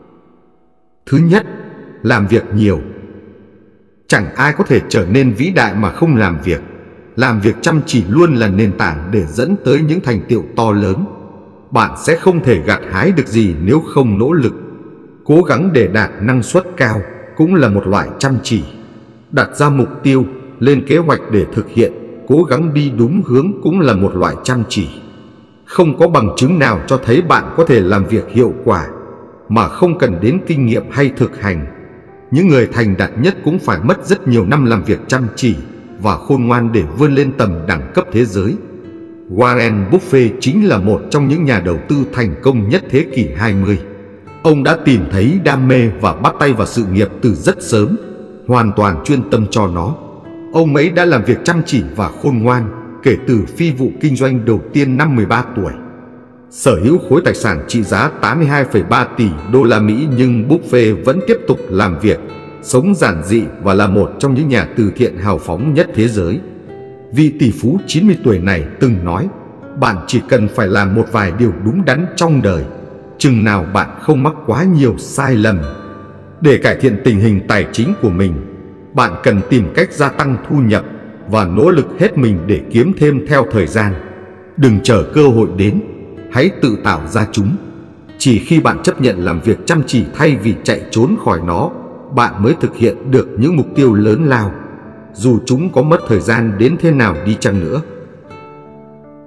Thứ nhất, làm việc nhiều. Chẳng ai có thể trở nên vĩ đại mà không làm việc. Làm việc chăm chỉ luôn là nền tảng để dẫn tới những thành tựu to lớn. Bạn sẽ không thể gặt hái được gì nếu không nỗ lực. Cố gắng để đạt năng suất cao cũng là một loại chăm chỉ. Đặt ra mục tiêu, lên kế hoạch để thực hiện, cố gắng đi đúng hướng cũng là một loại chăm chỉ. Không có bằng chứng nào cho thấy bạn có thể làm việc hiệu quả mà không cần đến kinh nghiệm hay thực hành. Những người thành đạt nhất cũng phải mất rất nhiều năm làm việc chăm chỉ và khôn ngoan để vươn lên tầm đẳng cấp thế giới. Warren Buffett chính là một trong những nhà đầu tư thành công nhất thế kỷ 20. Ông đã tìm thấy đam mê và bắt tay vào sự nghiệp từ rất sớm, hoàn toàn chuyên tâm cho nó. Ông ấy đã làm việc chăm chỉ và khôn ngoan kể từ phi vụ kinh doanh đầu tiên năm 13 tuổi. Sở hữu khối tài sản trị giá 82,3 tỷ đô la Mỹ, nhưng Buffett vẫn tiếp tục làm việc, sống giản dị và là một trong những nhà từ thiện hào phóng nhất thế giới. Vị tỷ phú 90 tuổi này từng nói: bạn chỉ cần phải làm một vài điều đúng đắn trong đời, chừng nào bạn không mắc quá nhiều sai lầm. Để cải thiện tình hình tài chính của mình, bạn cần tìm cách gia tăng thu nhập và nỗ lực hết mình để kiếm thêm theo thời gian. Đừng chờ cơ hội đến, hãy tự tạo ra chúng. Chỉ khi bạn chấp nhận làm việc chăm chỉ thay vì chạy trốn khỏi nó, bạn mới thực hiện được những mục tiêu lớn lao, dù chúng có mất thời gian đến thế nào đi chăng nữa.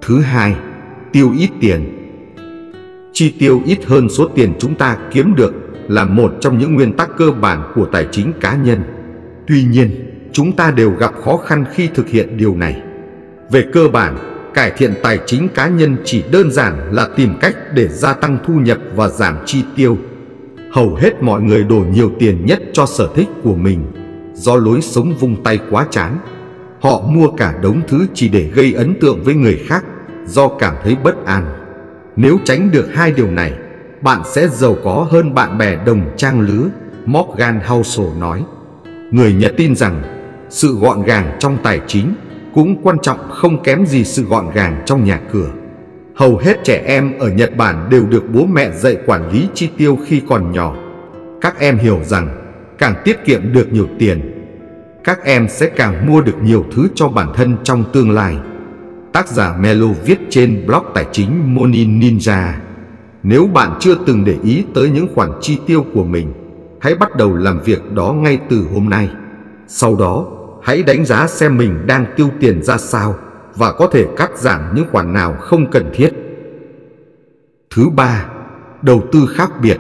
Thứ hai, tiêu ít tiền. Chi tiêu ít hơn số tiền chúng ta kiếm được là một trong những nguyên tắc cơ bản của tài chính cá nhân. Tuy nhiên, chúng ta đều gặp khó khăn khi thực hiện điều này. Về cơ bản, cải thiện tài chính cá nhân chỉ đơn giản là tìm cách để gia tăng thu nhập và giảm chi tiêu. Hầu hết mọi người đổ nhiều tiền nhất cho sở thích của mình do lối sống vung tay quá chán. Họ mua cả đống thứ chỉ để gây ấn tượng với người khác do cảm thấy bất an. Nếu tránh được hai điều này, bạn sẽ giàu có hơn bạn bè đồng trang lứa, Morgan Housel nói. Người Nhật tin rằng sự gọn gàng trong tài chính cũng quan trọng không kém gì sự gọn gàng trong nhà cửa. Hầu hết trẻ em ở Nhật Bản đều được bố mẹ dạy quản lý chi tiêu khi còn nhỏ. Các em hiểu rằng càng tiết kiệm được nhiều tiền, các em sẽ càng mua được nhiều thứ cho bản thân trong tương lai. Tác giả Melo viết trên blog tài chính Money Ninja. Nếu bạn chưa từng để ý tới những khoản chi tiêu của mình, hãy bắt đầu làm việc đó ngay từ hôm nay. Sau đó, hãy đánh giá xem mình đang tiêu tiền ra sao và có thể cắt giảm những khoản nào không cần thiết. Thứ ba, đầu tư khác biệt.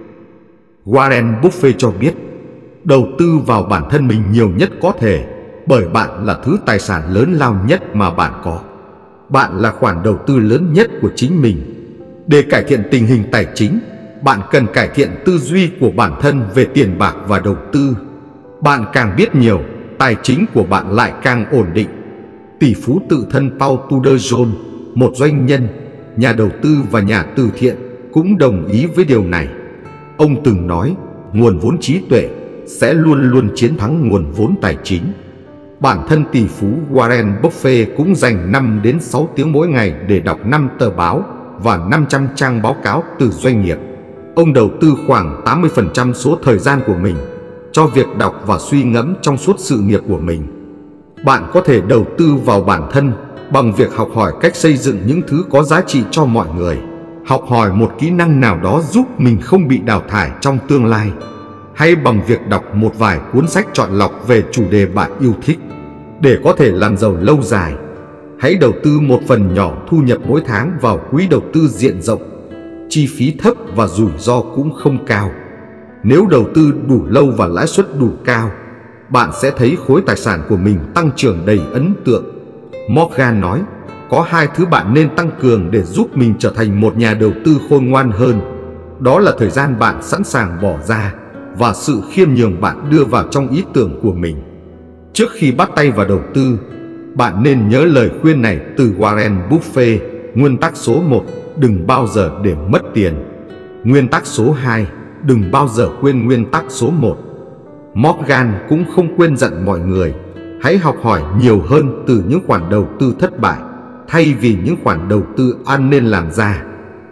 Warren Buffett cho biết, đầu tư vào bản thân mình nhiều nhất có thể, bởi bạn là thứ tài sản lớn lao nhất mà bạn có. Bạn là khoản đầu tư lớn nhất của chính mình. Để cải thiện tình hình tài chính, bạn cần cải thiện tư duy của bản thân về tiền bạc và đầu tư. Bạn càng biết nhiều, tài chính của bạn lại càng ổn định. Tỷ phú tự thân Paul Tudor Jones, một doanh nhân, nhà đầu tư và nhà từ thiện, cũng đồng ý với điều này. Ông từng nói, nguồn vốn trí tuệ sẽ luôn luôn chiến thắng nguồn vốn tài chính. Bản thân tỷ phú Warren Buffett cũng dành 5 đến 6 tiếng mỗi ngày để đọc 5 tờ báo và 500 trang báo cáo từ doanh nghiệp. Ông đầu tư khoảng 80% số thời gian của mình cho việc đọc và suy ngẫm trong suốt sự nghiệp của mình. Bạn có thể đầu tư vào bản thân bằng việc học hỏi cách xây dựng những thứ có giá trị cho mọi người. Học hỏi một kỹ năng nào đó giúp mình không bị đào thải trong tương lai, hay bằng việc đọc một vài cuốn sách chọn lọc về chủ đề bạn yêu thích. Để có thể làm giàu lâu dài, hãy đầu tư một phần nhỏ thu nhập mỗi tháng vào quỹ đầu tư diện rộng. Chi phí thấp và rủi ro cũng không cao. Nếu đầu tư đủ lâu và lãi suất đủ cao, bạn sẽ thấy khối tài sản của mình tăng trưởng đầy ấn tượng. Morgan nói, có hai thứ bạn nên tăng cường để giúp mình trở thành một nhà đầu tư khôn ngoan hơn. Đó là thời gian bạn sẵn sàng bỏ ra và sự khiêm nhường bạn đưa vào trong ý tưởng của mình. Trước khi bắt tay vào đầu tư, bạn nên nhớ lời khuyên này từ Warren Buffett. Nguyên tắc số 1, đừng bao giờ để mất tiền. Nguyên tắc số 2, đừng bao giờ quên nguyên tắc số 1. Morgan cũng không quên dặn mọi người, hãy học hỏi nhiều hơn từ những khoản đầu tư thất bại, thay vì những khoản đầu tư ăn nên làm ra.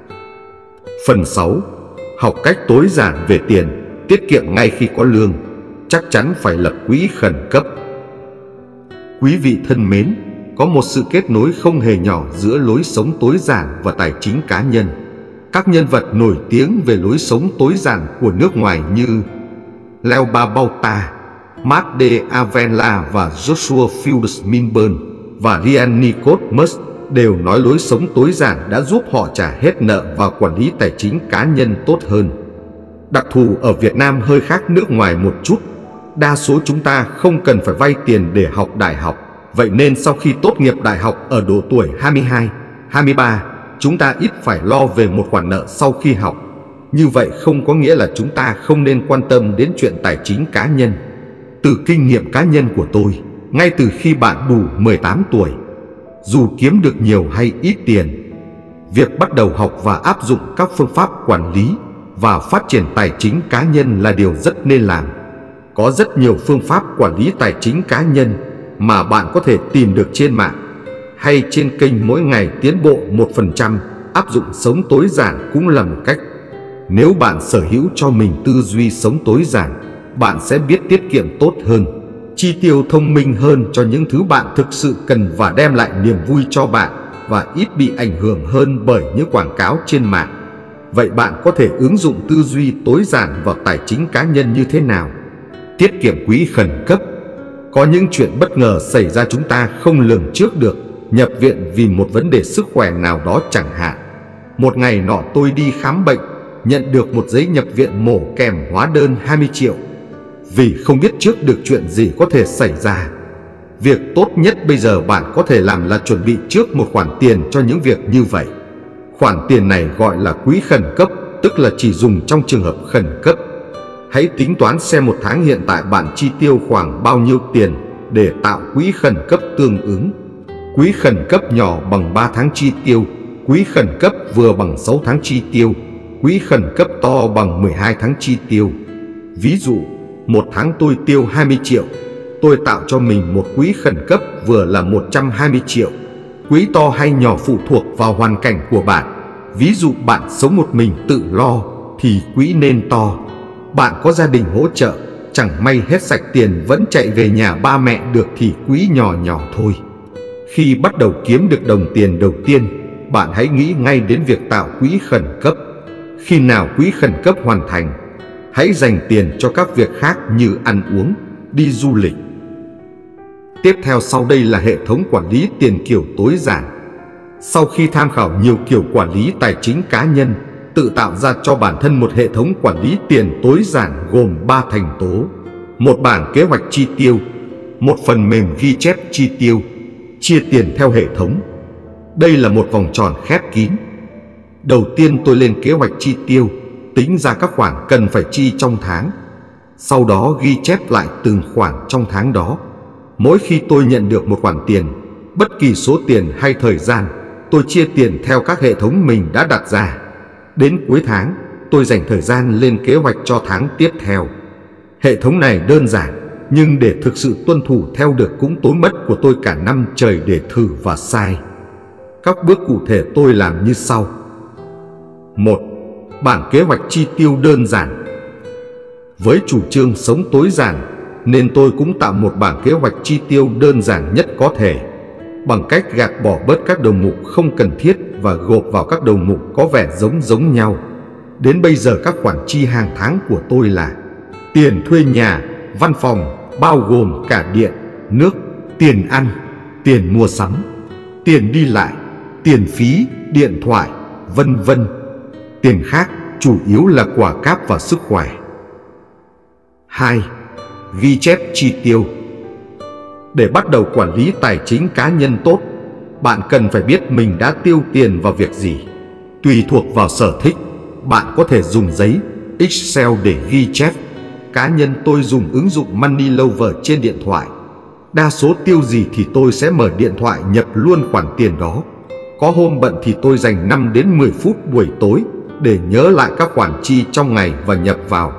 Phần 6. Học cách tối giản về tiền, tiết kiệm ngay khi có lương. Chắc chắn phải lập quỹ khẩn cấp. Quý vị thân mến, có một sự kết nối không hề nhỏ giữa lối sống tối giản và tài chính cá nhân. Các nhân vật nổi tiếng về lối sống tối giản của nước ngoài như Leo Babauta, Mark de Avella và Joshua Fields Millburn và Ryan Nicodemus đều nói lối sống tối giản đã giúp họ trả hết nợ và quản lý tài chính cá nhân tốt hơn. Đặc thù ở Việt Nam hơi khác nước ngoài một chút. Đa số chúng ta không cần phải vay tiền để học đại học. Vậy nên sau khi tốt nghiệp đại học ở độ tuổi 22, 23, chúng ta ít phải lo về một khoản nợ sau khi học. Như vậy không có nghĩa là chúng ta không nên quan tâm đến chuyện tài chính cá nhân. Từ kinh nghiệm cá nhân của tôi, ngay từ khi bạn đủ 18 tuổi, dù kiếm được nhiều hay ít tiền, việc bắt đầu học và áp dụng các phương pháp quản lý và phát triển tài chính cá nhân là điều rất nên làm. Có rất nhiều phương pháp quản lý tài chính cá nhân mà bạn có thể tìm được trên mạng hay trên kênh Mỗi Ngày Tiến Bộ 1%. Áp dụng sống tối giản cũng là một cách. Nếu bạn sở hữu cho mình tư duy sống tối giản, bạn sẽ biết tiết kiệm tốt hơn, chi tiêu thông minh hơn cho những thứ bạn thực sự cần và đem lại niềm vui cho bạn, và ít bị ảnh hưởng hơn bởi những quảng cáo trên mạng. Vậy bạn có thể ứng dụng tư duy tối giản vào tài chính cá nhân như thế nào? Tiết kiệm quỹ khẩn cấp. Có những chuyện bất ngờ xảy ra chúng ta không lường trước được. nhập viện vì một vấn đề sức khỏe nào đó chẳng hạn. Một ngày nọ tôi đi khám bệnh, nhận được một giấy nhập viện mổ kèm hóa đơn 20 triệu. Vì không biết trước được chuyện gì có thể xảy ra, việc tốt nhất bây giờ bạn có thể làm là chuẩn bị trước một khoản tiền cho những việc như vậy. Khoản tiền này gọi là quỹ khẩn cấp, tức là chỉ dùng trong trường hợp khẩn cấp. Hãy tính toán xem một tháng hiện tại bạn chi tiêu khoảng bao nhiêu tiền để tạo quỹ khẩn cấp tương ứng. Quỹ khẩn cấp nhỏ bằng 3 tháng chi tiêu, quỹ khẩn cấp vừa bằng 6 tháng chi tiêu, quỹ khẩn cấp to bằng 12 tháng chi tiêu. Ví dụ, một tháng tôi tiêu 20 triệu, tôi tạo cho mình một quỹ khẩn cấp vừa là 120 triệu. Quỹ to hay nhỏ phụ thuộc vào hoàn cảnh của bạn. Ví dụ bạn sống một mình tự lo thì quỹ nên to. Bạn có gia đình hỗ trợ, chẳng may hết sạch tiền vẫn chạy về nhà ba mẹ được thì quỹ nhỏ nhỏ thôi. Khi bắt đầu kiếm được đồng tiền đầu tiên, bạn hãy nghĩ ngay đến việc tạo quỹ khẩn cấp. Khi nào quỹ khẩn cấp hoàn thành, hãy dành tiền cho các việc khác như ăn uống, đi du lịch. Tiếp theo sau đây là hệ thống quản lý tiền kiểu tối giản. Sau khi tham khảo nhiều kiểu quản lý tài chính cá nhân, tự tạo ra cho bản thân một hệ thống quản lý tiền tối giản gồm 3 thành tố: một bảng kế hoạch chi tiêu, một phần mềm ghi chép chi tiêu, chia tiền theo hệ thống. Đây là một vòng tròn khép kín. Đầu tiên tôi lên kế hoạch chi tiêu, tính ra các khoản cần phải chi trong tháng. Sau đó ghi chép lại từng khoản trong tháng đó. Mỗi khi tôi nhận được một khoản tiền, bất kỳ số tiền hay thời gian, tôi chia tiền theo các hệ thống mình đã đặt ra. Đến cuối tháng, tôi dành thời gian lên kế hoạch cho tháng tiếp theo. Hệ thống này đơn giản, nhưng để thực sự tuân thủ theo được cũng tốn mất của tôi cả năm trời để thử và sai. Các bước cụ thể tôi làm như sau. 1. Bảng kế hoạch chi tiêu đơn giản. Với chủ trương sống tối giản, nên tôi cũng tạo một bảng kế hoạch chi tiêu đơn giản nhất có thể, bằng cách gạt bỏ bớt các đầu mục không cần thiết và gộp vào các đầu mục có vẻ giống nhau. Đến bây giờ các khoản chi hàng tháng của tôi là tiền thuê nhà, văn phòng, bao gồm cả điện, nước, tiền ăn, tiền mua sắm, tiền đi lại, tiền phí, điện thoại, vân vân. Tiền khác chủ yếu là quà cáp và sức khỏe. 2. Ghi chép chi tiêu. Để bắt đầu quản lý tài chính cá nhân tốt, bạn cần phải biết mình đã tiêu tiền vào việc gì. Tùy thuộc vào sở thích, bạn có thể dùng giấy, Excel để ghi chép. Cá nhân tôi dùng ứng dụng Money Lover trên điện thoại. Đa số tiêu gì thì tôi sẽ mở điện thoại nhập luôn khoản tiền đó. Có hôm bận thì tôi dành 5 đến 10 phút buổi tối để nhớ lại các khoản chi trong ngày và nhập vào.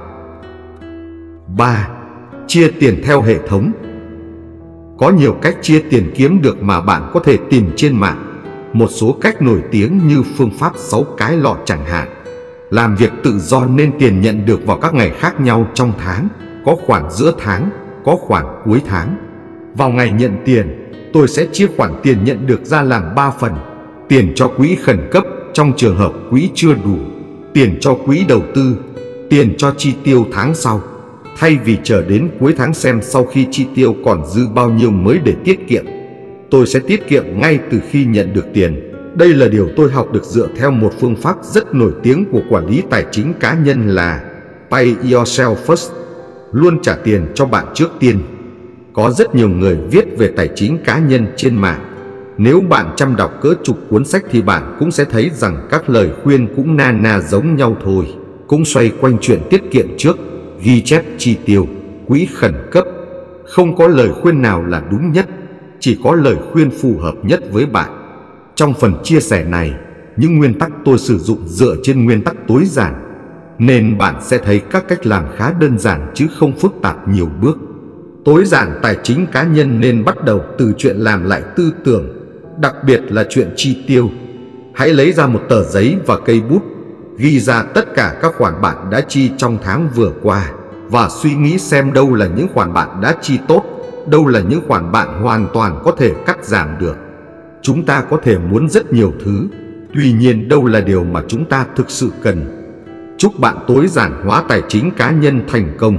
3. Chia tiền theo hệ thống. Có nhiều cách chia tiền kiếm được mà bạn có thể tìm trên mạng. Một số cách nổi tiếng như phương pháp 6 cái lọ chẳng hạn. Làm việc tự do nên tiền nhận được vào các ngày khác nhau trong tháng. Có khoản giữa tháng, có khoản cuối tháng. Vào ngày nhận tiền, tôi sẽ chia khoản tiền nhận được ra làm 3 phần. Tiền cho quỹ khẩn cấp trong trường hợp quỹ chưa đủ, tiền cho quỹ đầu tư, tiền cho chi tiêu tháng sau. Thay vì chờ đến cuối tháng xem sau khi chi tiêu còn dư bao nhiêu mới để tiết kiệm, tôi sẽ tiết kiệm ngay từ khi nhận được tiền. Đây là điều tôi học được dựa theo một phương pháp rất nổi tiếng của quản lý tài chính cá nhân là Pay Yourself First, luôn trả tiền cho bạn trước tiên. Có rất nhiều người viết về tài chính cá nhân trên mạng. Nếu bạn chăm đọc cỡ chục cuốn sách thì bạn cũng sẽ thấy rằng các lời khuyên cũng na ná giống nhau thôi, cũng xoay quanh chuyện tiết kiệm trước, ghi chép chi tiêu, quỹ khẩn cấp. Không có lời khuyên nào là đúng nhất, chỉ có lời khuyên phù hợp nhất với bạn. Trong phần chia sẻ này, những nguyên tắc tôi sử dụng dựa trên nguyên tắc tối giản, nên bạn sẽ thấy các cách làm khá đơn giản chứ không phức tạp nhiều bước. Tối giản tài chính cá nhân nên bắt đầu từ chuyện làm lại tư tưởng, đặc biệt là chuyện chi tiêu. Hãy lấy ra một tờ giấy và cây bút, ghi ra tất cả các khoản bạn đã chi trong tháng vừa qua và suy nghĩ xem đâu là những khoản bạn đã chi tốt, đâu là những khoản bạn hoàn toàn có thể cắt giảm được. Chúng ta có thể muốn rất nhiều thứ, tuy nhiên đâu là điều mà chúng ta thực sự cần. Chúc bạn tối giản hóa tài chính cá nhân thành công.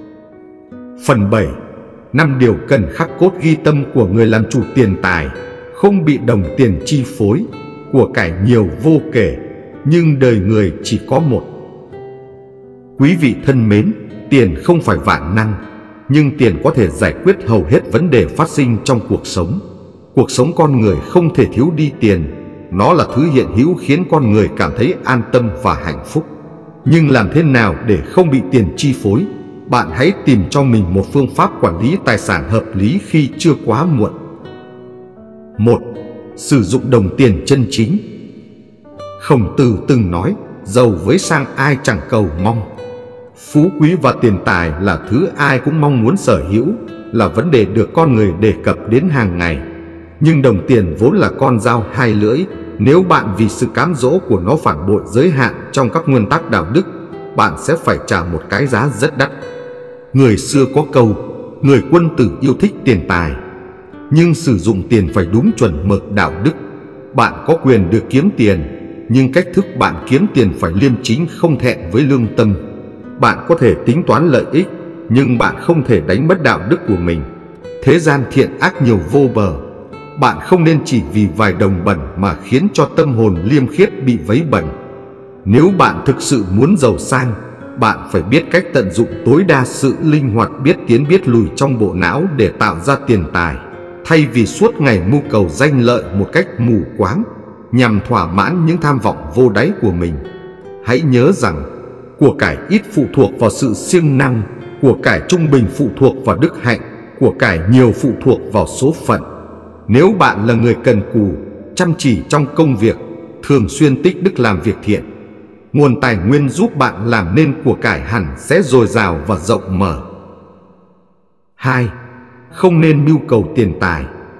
Phần 7. 5 điều cần khắc cốt ghi tâm của người làm chủ tiền tài. không bị đồng tiền chi phối. Của cải nhiều vô kể, nhưng đời người chỉ có một. Quý vị thân mến, tiền không phải vạn năng, nhưng tiền có thể giải quyết hầu hết vấn đề phát sinh trong cuộc sống. Cuộc sống con người không thể thiếu đi tiền. Nó là thứ hiện hữu khiến con người cảm thấy an tâm và hạnh phúc. Nhưng làm thế nào để không bị tiền chi phối? Bạn hãy tìm cho mình một phương pháp quản lý tài sản hợp lý khi chưa quá muộn. 1. Sử dụng đồng tiền chân chính. Khổng Tử từng nói, giàu với sang ai chẳng cầu mong. Phú quý và tiền tài là thứ ai cũng mong muốn sở hữu, là vấn đề được con người đề cập đến hàng ngày. Nhưng đồng tiền vốn là con dao hai lưỡi. Nếu bạn vì sự cám dỗ của nó phản bội giới hạn trong các nguyên tắc đạo đức, bạn sẽ phải trả một cái giá rất đắt. Người xưa có câu, người quân tử yêu thích tiền tài, nhưng sử dụng tiền phải đúng chuẩn mực đạo đức. Bạn có quyền được kiếm tiền, nhưng cách thức bạn kiếm tiền phải liêm chính, không thẹn với lương tâm. Bạn có thể tính toán lợi ích, nhưng bạn không thể đánh mất đạo đức của mình. Thế gian thiện ác nhiều vô bờ. Bạn không nên chỉ vì vài đồng bẩn mà khiến cho tâm hồn liêm khiết bị vấy bẩn. Nếu bạn thực sự muốn giàu sang, bạn phải biết cách tận dụng tối đa sự linh hoạt, biết tiến biết lùi trong bộ não để tạo ra tiền tài, thay vì suốt ngày mưu cầu danh lợi một cách mù quáng nhằm thỏa mãn những tham vọng vô đáy của mình. Hãy nhớ rằng, của cải ít phụ thuộc vào sự siêng năng, của cải trung bình phụ thuộc vào đức hạnh, của cải nhiều phụ thuộc vào số phận. Nếu bạn là người cần cù, chăm chỉ trong công việc, thường xuyên tích đức làm việc thiện, nguồn tài nguyên giúp bạn làm nên của cải hẳn sẽ dồi dào và rộng mở. 2. Không nên mưu cầu tiền tài.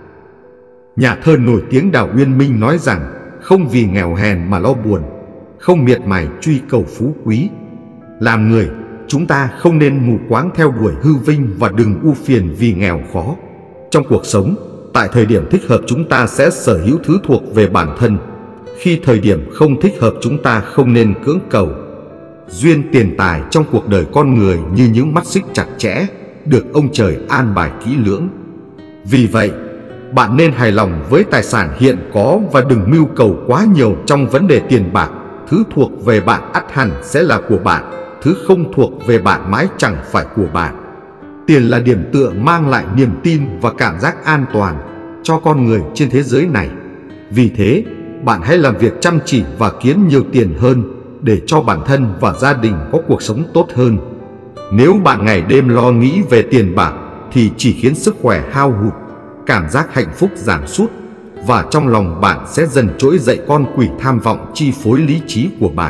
Nhà thơ nổi tiếng Đào Uyên Minh nói rằng, không vì nghèo hèn mà lo buồn, không miệt mài truy cầu phú quý. Làm người, chúng ta không nên mù quáng theo đuổi hư vinh và đừng ưu phiền vì nghèo khó. Trong cuộc sống, tại thời điểm thích hợp chúng ta sẽ sở hữu thứ thuộc về bản thân. Khi thời điểm không thích hợp chúng ta không nên cưỡng cầu. Duyên tiền tài trong cuộc đời con người như những mắt xích chặt chẽ, được ông trời an bài kỹ lưỡng. Vì vậy, bạn nên hài lòng với tài sản hiện có và đừng mưu cầu quá nhiều trong vấn đề tiền bạc. Thứ thuộc về bạn ắt hẳn sẽ là của bạn, thứ không thuộc về bạn mãi chẳng phải của bạn. Tiền là điểm tựa mang lại niềm tin và cảm giác an toàn cho con người trên thế giới này. Vì thế, bạn hãy làm việc chăm chỉ và kiếm nhiều tiền hơn để cho bản thân và gia đình có cuộc sống tốt hơn. Nếu bạn ngày đêm lo nghĩ về tiền bạc thì chỉ khiến sức khỏe hao hụt, cảm giác hạnh phúc giảm sút, và trong lòng bạn sẽ dần trỗi dậy con quỷ tham vọng chi phối lý trí của bạn.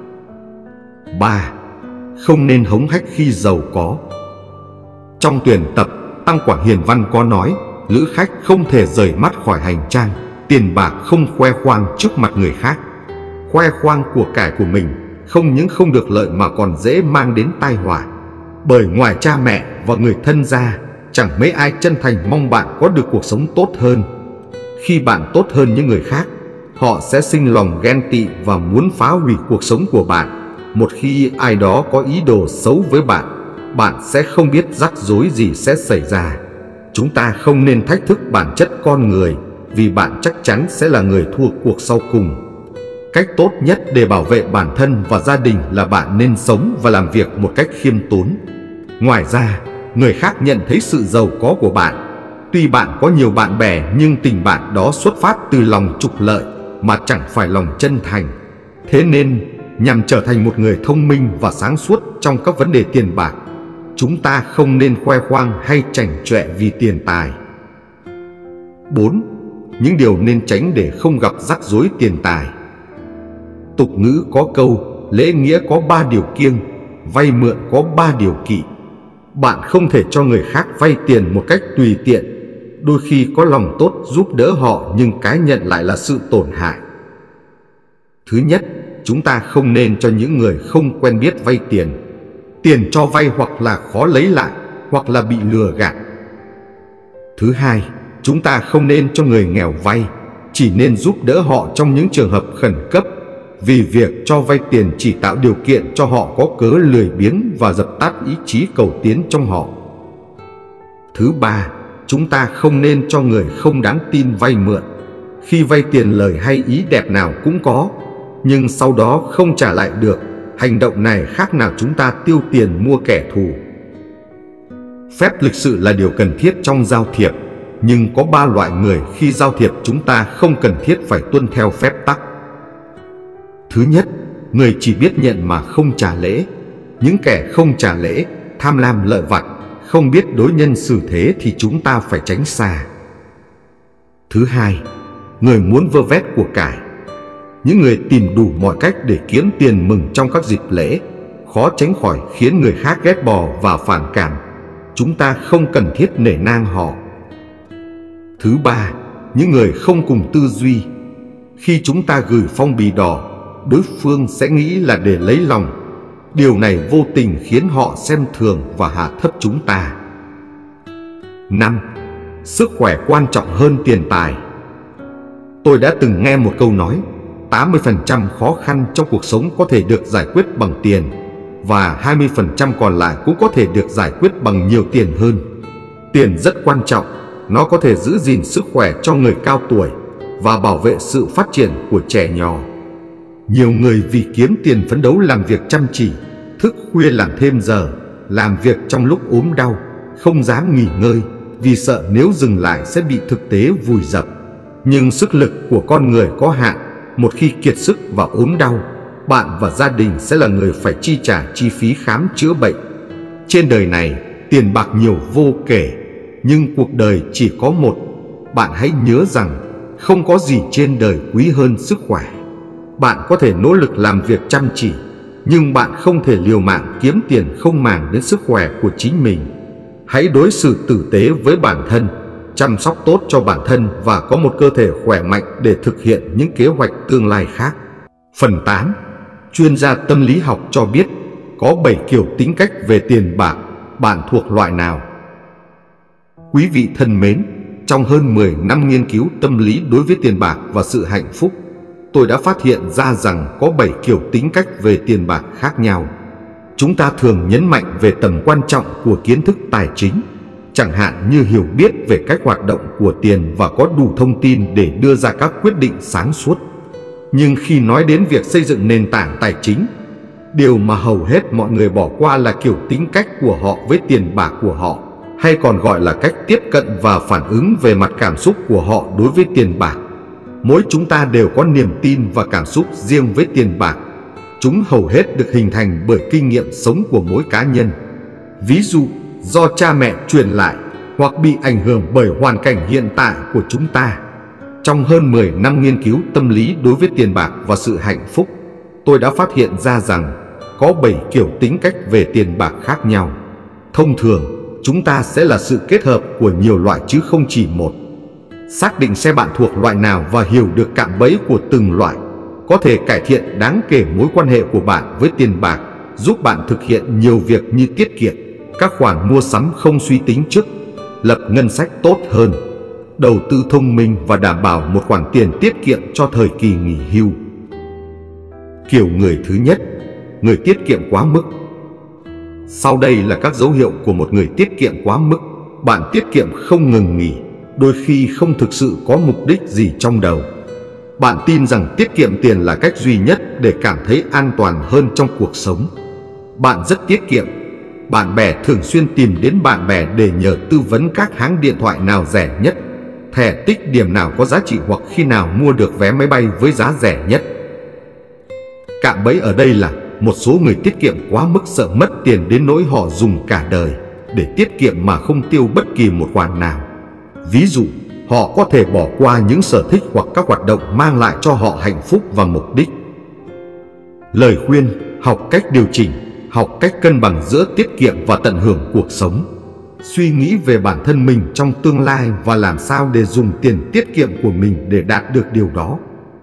3. Không nên hống hách khi giàu có. Trong tuyển tập, Tăng Quảng Hiền Văn có nói, lữ khách không thể rời mắt khỏi hành trang, tiền bạc không khoe khoang trước mặt người khác. Khoe khoang của cải của mình không những không được lợi mà còn dễ mang đến tai họa. Bởi ngoài cha mẹ và người thân ra, chẳng mấy ai chân thành mong bạn có được cuộc sống tốt hơn. Khi bạn tốt hơn những người khác, họ sẽ sinh lòng ghen tị và muốn phá hủy cuộc sống của bạn. Một khi ai đó có ý đồ xấu với bạn, bạn sẽ không biết rắc rối gì sẽ xảy ra. Chúng ta không nên thách thức bản chất con người, vì bạn chắc chắn sẽ là người thua cuộc sau cùng. Cách tốt nhất để bảo vệ bản thân và gia đình là bạn nên sống và làm việc một cách khiêm tốn. Ngoài ra, người khác nhận thấy sự giàu có của bạn. Tuy bạn có nhiều bạn bè nhưng tình bạn đó xuất phát từ lòng trục lợi mà chẳng phải lòng chân thành. Thế nên, nhằm trở thành một người thông minh và sáng suốt trong các vấn đề tiền bạc, chúng ta không nên khoe khoang hay chảnh chọe vì tiền tài. 4. Những điều nên tránh để không gặp rắc rối tiền tài. Tục ngữ có câu, lễ nghĩa có 3 điều kiêng, vay mượn có 3 điều kỵ. Bạn không thể cho người khác vay tiền một cách tùy tiện. Đôi khi có lòng tốt giúp đỡ họ nhưng cái nhận lại là sự tổn hại. Thứ nhất, chúng ta không nên cho những người không quen biết vay tiền. Tiền cho vay hoặc là khó lấy lại, hoặc là bị lừa gạt. Thứ hai, chúng ta không nên cho người nghèo vay, chỉ nên giúp đỡ họ trong những trường hợp khẩn cấp, vì việc cho vay tiền chỉ tạo điều kiện cho họ có cớ lười biếng và dập tắt ý chí cầu tiến trong họ. Thứ ba, chúng ta không nên cho người không đáng tin vay mượn. Khi vay tiền lời hay ý đẹp nào cũng có, nhưng sau đó không trả lại được. Hành động này khác nào chúng ta tiêu tiền mua kẻ thù. Phép lịch sự là điều cần thiết trong giao thiệp, nhưng có 3 loại người khi giao thiệp chúng ta không cần thiết phải tuân theo phép tắc. Thứ nhất, người chỉ biết nhận mà không trả lễ. Những kẻ không trả lễ, tham lam lợi vặt, không biết đối nhân xử thế thì chúng ta phải tránh xa. Thứ hai, người muốn vơ vét của cải. Những người tìm đủ mọi cách để kiếm tiền mừng trong các dịp lễ, khó tránh khỏi khiến người khác ghét bỏ và phản cảm. Chúng ta không cần thiết nể nang họ. Thứ ba, những người không cùng tư duy. Khi chúng ta gửi phong bì đỏ, đối phương sẽ nghĩ là để lấy lòng. Điều này vô tình khiến họ xem thường và hạ thấp chúng ta. 5. Sức khỏe quan trọng hơn tiền tài. Tôi đã từng nghe một câu nói, 80% khó khăn trong cuộc sống có thể được giải quyết bằng tiền, và 20% còn lại cũng có thể được giải quyết bằng nhiều tiền hơn. Tiền rất quan trọng, nó có thể giữ gìn sức khỏe cho người cao tuổi và bảo vệ sự phát triển của trẻ nhỏ. Nhiều người vì kiếm tiền phấn đấu làm việc chăm chỉ, thức khuya làm thêm giờ, làm việc trong lúc ốm đau, không dám nghỉ ngơi vì sợ nếu dừng lại sẽ bị thực tế vùi dập. Nhưng sức lực của con người có hạn, một khi kiệt sức và ốm đau, bạn và gia đình sẽ là người phải chi trả chi phí khám chữa bệnh. Trên đời này, tiền bạc nhiều vô kể, nhưng cuộc đời chỉ có một. Bạn hãy nhớ rằng, không có gì trên đời quý hơn sức khỏe. Bạn có thể nỗ lực làm việc chăm chỉ, nhưng bạn không thể liều mạng kiếm tiền không màng đến sức khỏe của chính mình. Hãy đối xử tử tế với bản thân, chăm sóc tốt cho bản thân và có một cơ thể khỏe mạnh để thực hiện những kế hoạch tương lai khác. Phần 8. Chuyên gia tâm lý học cho biết có 7 kiểu tính cách về tiền bạc. Bạn thuộc loại nào? Quý vị thân mến, trong hơn 10 năm nghiên cứu tâm lý đối với tiền bạc và sự hạnh phúc, tôi đã phát hiện ra rằng có 7 kiểu tính cách về tiền bạc khác nhau. Chúng ta thường nhấn mạnh về tầm quan trọng của kiến thức tài chính, chẳng hạn như hiểu biết về cách hoạt động của tiền và có đủ thông tin để đưa ra các quyết định sáng suốt. Nhưng khi nói đến việc xây dựng nền tảng tài chính, điều mà hầu hết mọi người bỏ qua là kiểu tính cách của họ với tiền bạc của họ, hay còn gọi là cách tiếp cận và phản ứng về mặt cảm xúc của họ đối với tiền bạc. Mỗi chúng ta đều có niềm tin và cảm xúc riêng với tiền bạc. Chúng hầu hết được hình thành bởi kinh nghiệm sống của mỗi cá nhân. Ví dụ, do cha mẹ truyền lại hoặc bị ảnh hưởng bởi hoàn cảnh hiện tại của chúng ta. Trong hơn 10 năm nghiên cứu tâm lý đối với tiền bạc và sự hạnh phúc, tôi đã phát hiện ra rằng có 7 kiểu tính cách về tiền bạc khác nhau. Thông thường, chúng ta sẽ là sự kết hợp của nhiều loại chứ không chỉ một. Xác định xem bạn thuộc loại nào và hiểu được cạm bẫy của từng loại có thể cải thiện đáng kể mối quan hệ của bạn với tiền bạc, giúp bạn thực hiện nhiều việc như tiết kiệm, các khoản mua sắm không suy tính trước, lập ngân sách tốt hơn, đầu tư thông minh và đảm bảo một khoản tiền tiết kiệm cho thời kỳ nghỉ hưu. Kiểu người thứ nhất, người tiết kiệm quá mức. Sau đây là các dấu hiệu của một người tiết kiệm quá mức. Bạn tiết kiệm không ngừng nghỉ, đôi khi không thực sự có mục đích gì trong đầu. Bạn tin rằng tiết kiệm tiền là cách duy nhất để cảm thấy an toàn hơn trong cuộc sống. Bạn rất tiết kiệm. Bạn bè thường xuyên tìm đến bạn bè để nhờ tư vấn các hãng điện thoại nào rẻ nhất, thẻ tích điểm nào có giá trị hoặc khi nào mua được vé máy bay với giá rẻ nhất. Cạm bẫy ở đây là một số người tiết kiệm quá mức sợ mất tiền đến nỗi họ dùng cả đời để tiết kiệm mà không tiêu bất kỳ một khoản nào. Ví dụ, họ có thể bỏ qua những sở thích hoặc các hoạt động mang lại cho họ hạnh phúc và mục đích. Lời khuyên: học cách điều chỉnh, học cách cân bằng giữa tiết kiệm và tận hưởng cuộc sống. Suy nghĩ về bản thân mình trong tương lai và làm sao để dùng tiền tiết kiệm của mình để đạt được điều đó.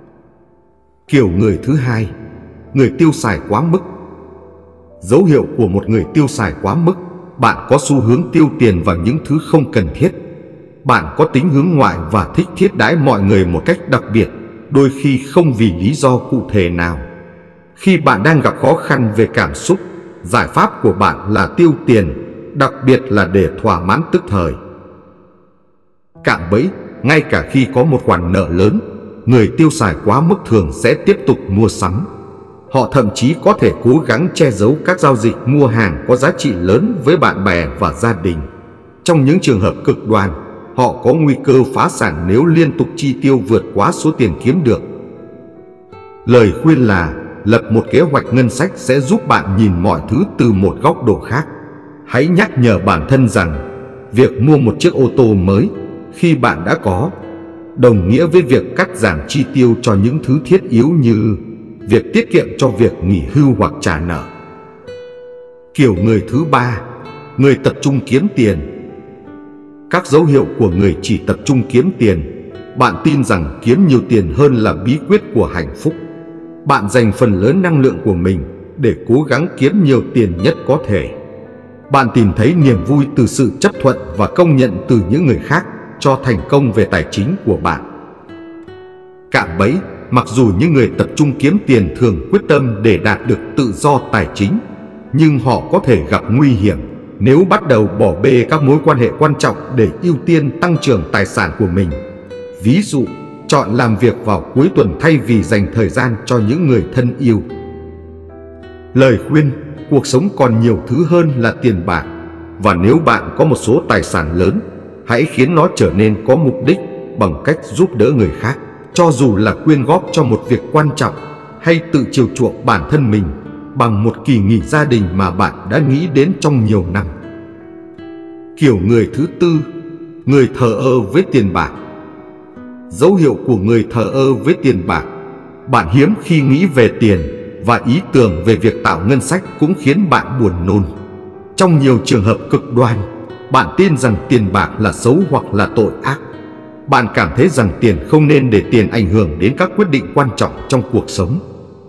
Kiểu người thứ hai, người tiêu xài quá mức. Dấu hiệu của một người tiêu xài quá mức: bạn có xu hướng tiêu tiền vào những thứ không cần thiết. Bạn có tính hướng ngoại và thích thiết đãi mọi người một cách đặc biệt, đôi khi không vì lý do cụ thể nào. Khi bạn đang gặp khó khăn về cảm xúc, giải pháp của bạn là tiêu tiền, đặc biệt là để thỏa mãn tức thời. Cạm bẫy: ngay cả khi có một khoản nợ lớn, người tiêu xài quá mức thường sẽ tiếp tục mua sắm. Họ thậm chí có thể cố gắng che giấu các giao dịch mua hàng có giá trị lớn với bạn bè và gia đình. Trong những trường hợp cực đoan, họ có nguy cơ phá sản nếu liên tục chi tiêu vượt quá số tiền kiếm được. Lời khuyên là lập một kế hoạch ngân sách sẽ giúp bạn nhìn mọi thứ từ một góc độ khác. Hãy nhắc nhở bản thân rằng việc mua một chiếc ô tô mới khi bạn đã có đồng nghĩa với việc cắt giảm chi tiêu cho những thứ thiết yếu như việc tiết kiệm cho việc nghỉ hưu hoặc trả nợ. Kiểu người thứ ba, người tập trung kiếm tiền. Các dấu hiệu của người chỉ tập trung kiếm tiền. Bạn tin rằng kiếm nhiều tiền hơn là bí quyết của hạnh phúc. Bạn dành phần lớn năng lượng của mình để cố gắng kiếm nhiều tiền nhất có thể. Bạn tìm thấy niềm vui từ sự chấp thuận và công nhận từ những người khác cho thành công về tài chính của bạn. Cạm bẫy. Mặc dù những người tập trung kiếm tiền thường quyết tâm để đạt được tự do tài chính, nhưng họ có thể gặp nguy hiểm nếu bắt đầu bỏ bê các mối quan hệ quan trọng để ưu tiên tăng trưởng tài sản của mình. Ví dụ, chọn làm việc vào cuối tuần thay vì dành thời gian cho những người thân yêu. Lời khuyên: cuộc sống còn nhiều thứ hơn là tiền bạc, và nếu bạn có một số tài sản lớn, hãy khiến nó trở nên có mục đích bằng cách giúp đỡ người khác, cho dù là quyên góp cho một việc quan trọng hay tự chiều chuộng bản thân mình bằng một kỳ nghỉ gia đình mà bạn đã nghĩ đến trong nhiều năm. Kiểu người thứ tư, người thờ ơ với tiền bạc. Dấu hiệu của người thờ ơ với tiền bạc. Bạn hiếm khi nghĩ về tiền, và ý tưởng về việc tạo ngân sách cũng khiến bạn buồn nôn. Trong nhiều trường hợp cực đoan, bạn tin rằng tiền bạc là xấu hoặc là tội ác. Bạn cảm thấy rằng tiền không nên để tiền ảnh hưởng đến các quyết định quan trọng trong cuộc sống.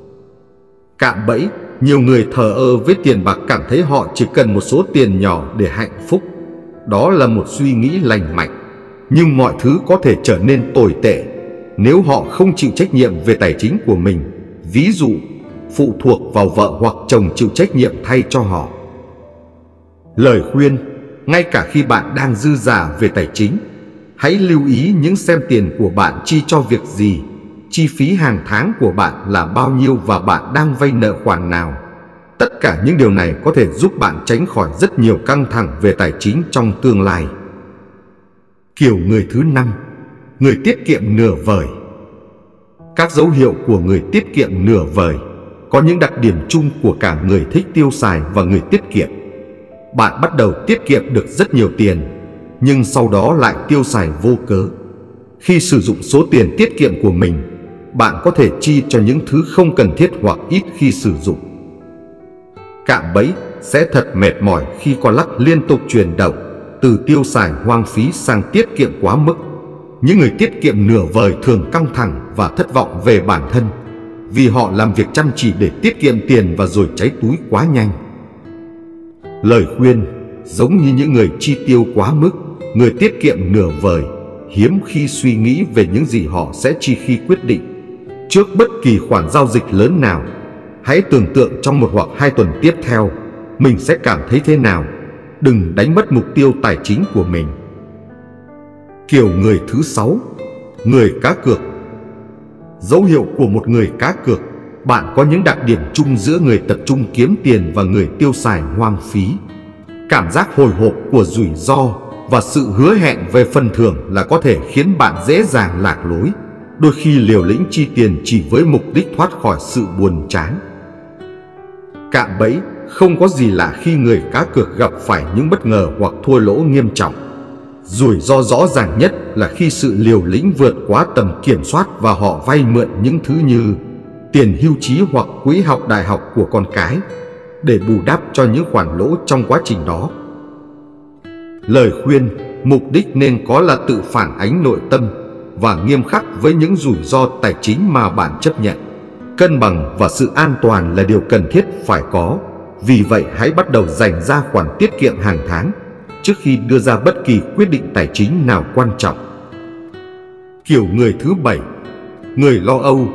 Cạm bẫy. Nhiều người thờ ơ với tiền bạc cảm thấy họ chỉ cần một số tiền nhỏ để hạnh phúc. Đó là một suy nghĩ lành mạnh, nhưng mọi thứ có thể trở nên tồi tệ nếu họ không chịu trách nhiệm về tài chính của mình. Ví dụ, phụ thuộc vào vợ hoặc chồng chịu trách nhiệm thay cho họ. Lời khuyên: ngay cả khi bạn đang dư dả về tài chính, hãy lưu ý những xem tiền của bạn chi cho việc gì, chi phí hàng tháng của bạn là bao nhiêu và bạn đang vay nợ khoản nào. Tất cả những điều này có thể giúp bạn tránh khỏi rất nhiều căng thẳng về tài chính trong tương lai. Kiểu người thứ năm, người tiết kiệm nửa vời. Các dấu hiệu của người tiết kiệm nửa vời có những đặc điểm chung của cả người thích tiêu xài và người tiết kiệm. Bạn bắt đầu tiết kiệm được rất nhiều tiền, nhưng sau đó lại tiêu xài vô cớ. Khi sử dụng số tiền tiết kiệm của mình, bạn có thể chi cho những thứ không cần thiết hoặc ít khi sử dụng. Cạm bẫy. Sẽ thật mệt mỏi khi con lắc liên tục chuyển động từ tiêu xài hoang phí sang tiết kiệm quá mức. Những người tiết kiệm nửa vời thường căng thẳng và thất vọng về bản thân, vì họ làm việc chăm chỉ để tiết kiệm tiền và rồi cháy túi quá nhanh. Lời khuyên: giống như những người chi tiêu quá mức, người tiết kiệm nửa vời hiếm khi suy nghĩ về những gì họ sẽ chi khi quyết định. Trước bất kỳ khoản giao dịch lớn nào, hãy tưởng tượng trong 1 hoặc 2 tuần tiếp theo mình sẽ cảm thấy thế nào. Đừng đánh mất mục tiêu tài chính của mình. Kiểu người thứ 6, người cá cược. Dấu hiệu của một người cá cược. Bạn có những đặc điểm chung giữa người tập trung kiếm tiền và người tiêu xài hoang phí. Cảm giác hồi hộp của rủi ro và sự hứa hẹn về phần thưởng là có thể khiến bạn dễ dàng lạc lối, đôi khi liều lĩnh chi tiền chỉ với mục đích thoát khỏi sự buồn chán. Cạm bẫy. Không có gì lạ khi người cá cược gặp phải những bất ngờ hoặc thua lỗ nghiêm trọng. Rủi ro rõ ràng nhất là khi sự liều lĩnh vượt quá tầm kiểm soát và họ vay mượn những thứ như tiền hưu trí hoặc quỹ học đại học của con cái để bù đắp cho những khoản lỗ trong quá trình đó. Lời khuyên: mục đích nên có là tự phản ánh nội tâm và nghiêm khắc với những rủi ro tài chính mà bạn chấp nhận. Cân bằng và sự an toàn là điều cần thiết phải có. Vì vậy hãy bắt đầu dành ra khoản tiết kiệm hàng tháng trước khi đưa ra bất kỳ quyết định tài chính nào quan trọng. Kiểu người thứ 7, người lo âu.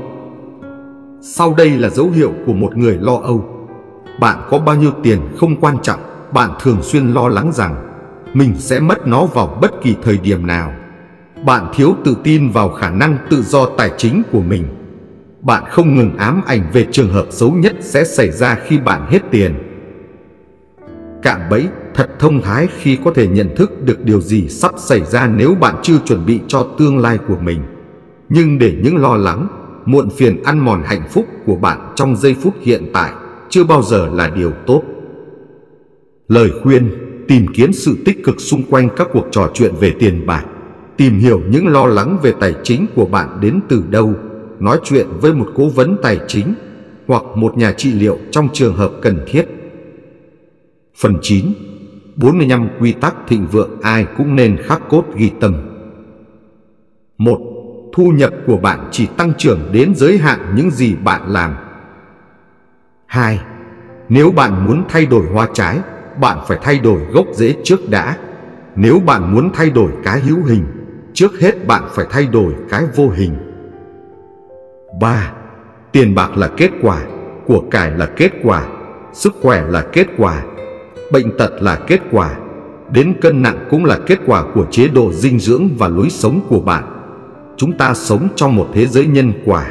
Sau đây là dấu hiệu của một người lo âu. Bạn có bao nhiêu tiền không quan trọng, bạn thường xuyên lo lắng rằng mình sẽ mất nó vào bất kỳ thời điểm nào. Bạn thiếu tự tin vào khả năng tự do tài chính của mình. Bạn không ngừng ám ảnh về trường hợp xấu nhất sẽ xảy ra khi bạn hết tiền. Cạm bẫy thật thông thái khi có thể nhận thức được điều gì sắp xảy ra nếu bạn chưa chuẩn bị cho tương lai của mình. Nhưng để những lo lắng, muộn phiền ăn mòn hạnh phúc của bạn trong giây phút hiện tại chưa bao giờ là điều tốt. Lời khuyên: tìm kiếm sự tích cực xung quanh các cuộc trò chuyện về tiền bạc. Tìm hiểu những lo lắng về tài chính của bạn đến từ đâu. Nói chuyện với một cố vấn tài chính hoặc một nhà trị liệu trong trường hợp cần thiết. Phần 9. 45 quy tắc thịnh vượng ai cũng nên khắc cốt ghi tâm. 1. Thu nhập của bạn chỉ tăng trưởng đến giới hạn những gì bạn làm. 2. Nếu bạn muốn thay đổi hoa trái, bạn phải thay đổi gốc rễ trước đã. Nếu bạn muốn thay đổi cái hữu hình, trước hết bạn phải thay đổi cái vô hình. 3. Tiền bạc là kết quả, của cải là kết quả, sức khỏe là kết quả, bệnh tật là kết quả, đến cân nặng cũng là kết quả của chế độ dinh dưỡng và lối sống của bạn. Chúng ta sống trong một thế giới nhân quả.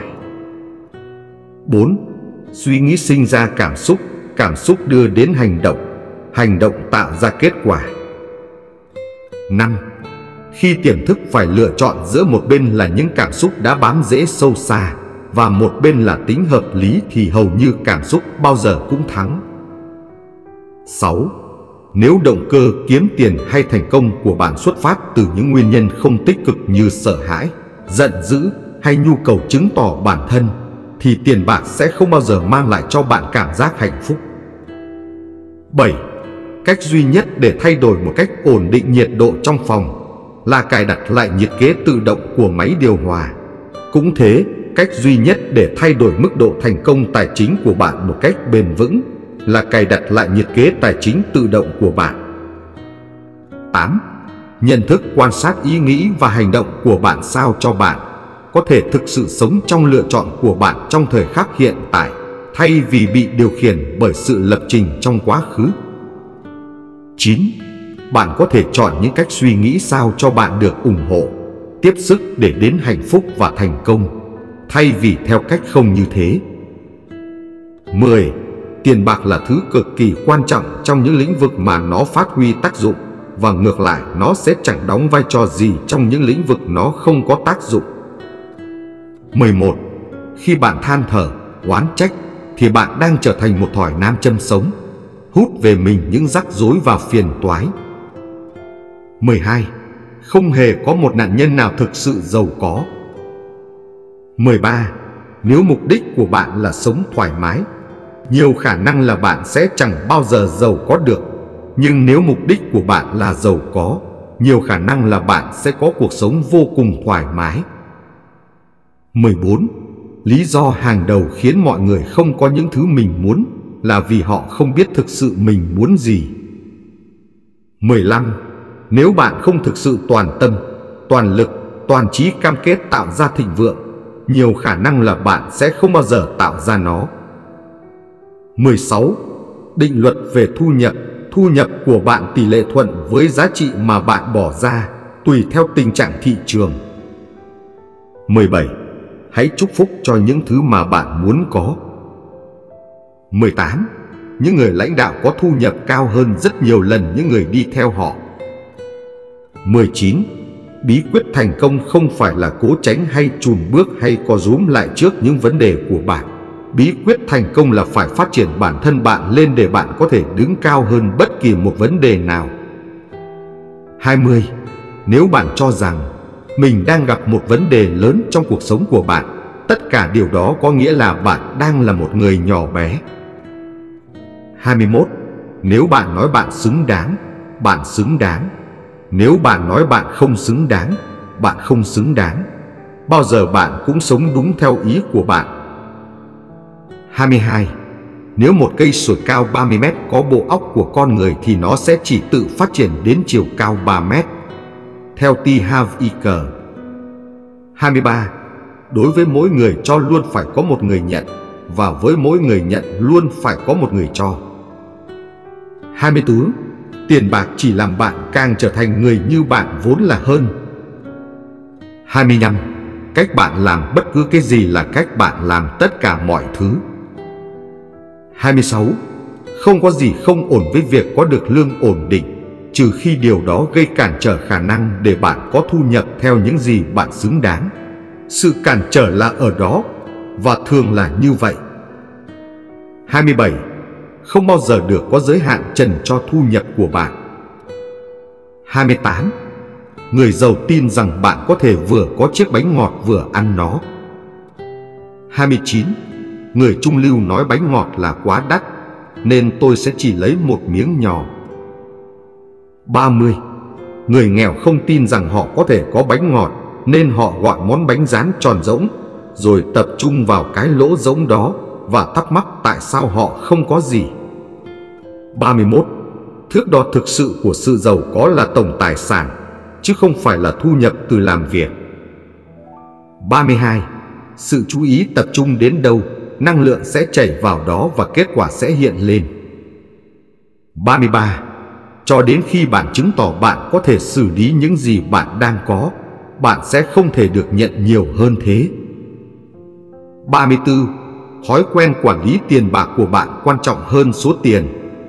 4. Suy nghĩ sinh ra cảm xúc đưa đến hành động tạo ra kết quả. 5. Khi tiềm thức phải lựa chọn giữa một bên là những cảm xúc đã bám rễ sâu xa và một bên là tính hợp lý thì hầu như cảm xúc bao giờ cũng thắng. 6. Nếu động cơ kiếm tiền hay thành công của bạn xuất phát từ những nguyên nhân không tích cực như sợ hãi, giận dữ hay nhu cầu chứng tỏ bản thân, thì tiền bạc sẽ không bao giờ mang lại cho bạn cảm giác hạnh phúc. 7. Cách duy nhất để thay đổi một cách ổn định nhiệt độ trong phòng là cài đặt lại nhiệt kế tự động của máy điều hòa. Cũng thế, cách duy nhất để thay đổi mức độ thành công tài chính của bạn một cách bền vững là cài đặt lại nhiệt kế tài chính tự động của bạn. 8. Nhận thức quan sát ý nghĩ và hành động của bạn sao cho bạn có thể thực sự sống trong lựa chọn của bạn trong thời khắc hiện tại, thay vì bị điều khiển bởi sự lập trình trong quá khứ. 9. Bạn có thể chọn những cách suy nghĩ sao cho bạn được ủng hộ, tiếp sức để đến hạnh phúc và thành công, thay vì theo cách không như thế. 10. Tiền bạc là thứ cực kỳ quan trọng trong những lĩnh vực mà nó phát huy tác dụng, và ngược lại nó sẽ chẳng đóng vai trò gì trong những lĩnh vực nó không có tác dụng. 11. Khi bạn than thở, oán trách thì bạn đang trở thành một thỏi nam châm sống, hút về mình những rắc rối và phiền toái. 12. Không hề có một nạn nhân nào thực sự giàu có. 13. Nếu mục đích của bạn là sống thoải mái, nhiều khả năng là bạn sẽ chẳng bao giờ giàu có được. Nhưng nếu mục đích của bạn là giàu có, nhiều khả năng là bạn sẽ có cuộc sống vô cùng thoải mái. 14. Lý do hàng đầu khiến mọi người không có những thứ mình muốn là vì họ không biết thực sự mình muốn gì. 15. Nếu bạn không thực sự toàn tâm, toàn lực, toàn trí cam kết tạo ra thịnh vượng, nhiều khả năng là bạn sẽ không bao giờ tạo ra nó. 16. Định luật về thu nhập của bạn tỷ lệ thuận với giá trị mà bạn bỏ ra, tùy theo tình trạng thị trường. 17. Hãy chúc phúc cho những thứ mà bạn muốn có. 18. Những người lãnh đạo có thu nhập cao hơn rất nhiều lần những người đi theo họ. 19. Bí quyết thành công không phải là cố tránh hay chùn bước hay co rúm lại trước những vấn đề của bạn. Bí quyết thành công là phải phát triển bản thân bạn lên để bạn có thể đứng cao hơn bất kỳ một vấn đề nào. 20. Nếu bạn cho rằng mình đang gặp một vấn đề lớn trong cuộc sống của bạn, tất cả điều đó có nghĩa là bạn đang là một người nhỏ bé. 21. Nếu bạn nói bạn xứng đáng, bạn xứng đáng. Nếu bạn nói bạn không xứng đáng, bạn không xứng đáng. Bao giờ bạn cũng sống đúng theo ý của bạn. 22. Nếu một cây sồi cao 30 mét có bộ óc của con người thì nó sẽ chỉ tự phát triển đến chiều cao 3 mét. Theo T. Harv Eker. 23. Đối với mỗi người cho luôn phải có một người nhận, và với mỗi người nhận luôn phải có một người cho. 24. Tiền bạc chỉ làm bạn càng trở thành người như bạn vốn là hơn. 25. Cách bạn làm bất cứ cái gì là cách bạn làm tất cả mọi thứ. 26. Không có gì không ổn với việc có được lương ổn định, trừ khi điều đó gây cản trở khả năng để bạn có thu nhập theo những gì bạn xứng đáng. Sự cản trở là ở đó, và thường là như vậy. 27. Không bao giờ được có giới hạn trần cho thu nhập của bạn. 28. Người giàu tin rằng bạn có thể vừa có chiếc bánh ngọt vừa ăn nó. 29. Người trung lưu nói bánh ngọt là quá đắt, nên tôi sẽ chỉ lấy một miếng nhỏ. 30. Người nghèo không tin rằng họ có thể có bánh ngọt, nên họ gọi món bánh rán tròn rỗng, rồi tập trung vào cái lỗ rỗng đó và thắc mắc tại sao họ không có gì. 31. Thước đo thực sự của sự giàu có là tổng tài sản, chứ không phải là thu nhập từ làm việc. 32. Sự chú ý tập trung đến đâu, năng lượng sẽ chảy vào đó và kết quả sẽ hiện lên. 33. Cho đến khi bạn chứng tỏ bạn có thể xử lý những gì bạn đang có, bạn sẽ không thể được nhận nhiều hơn thế. 34. Thói quen quản lý tiền bạc của bạn quan trọng hơn số tiền.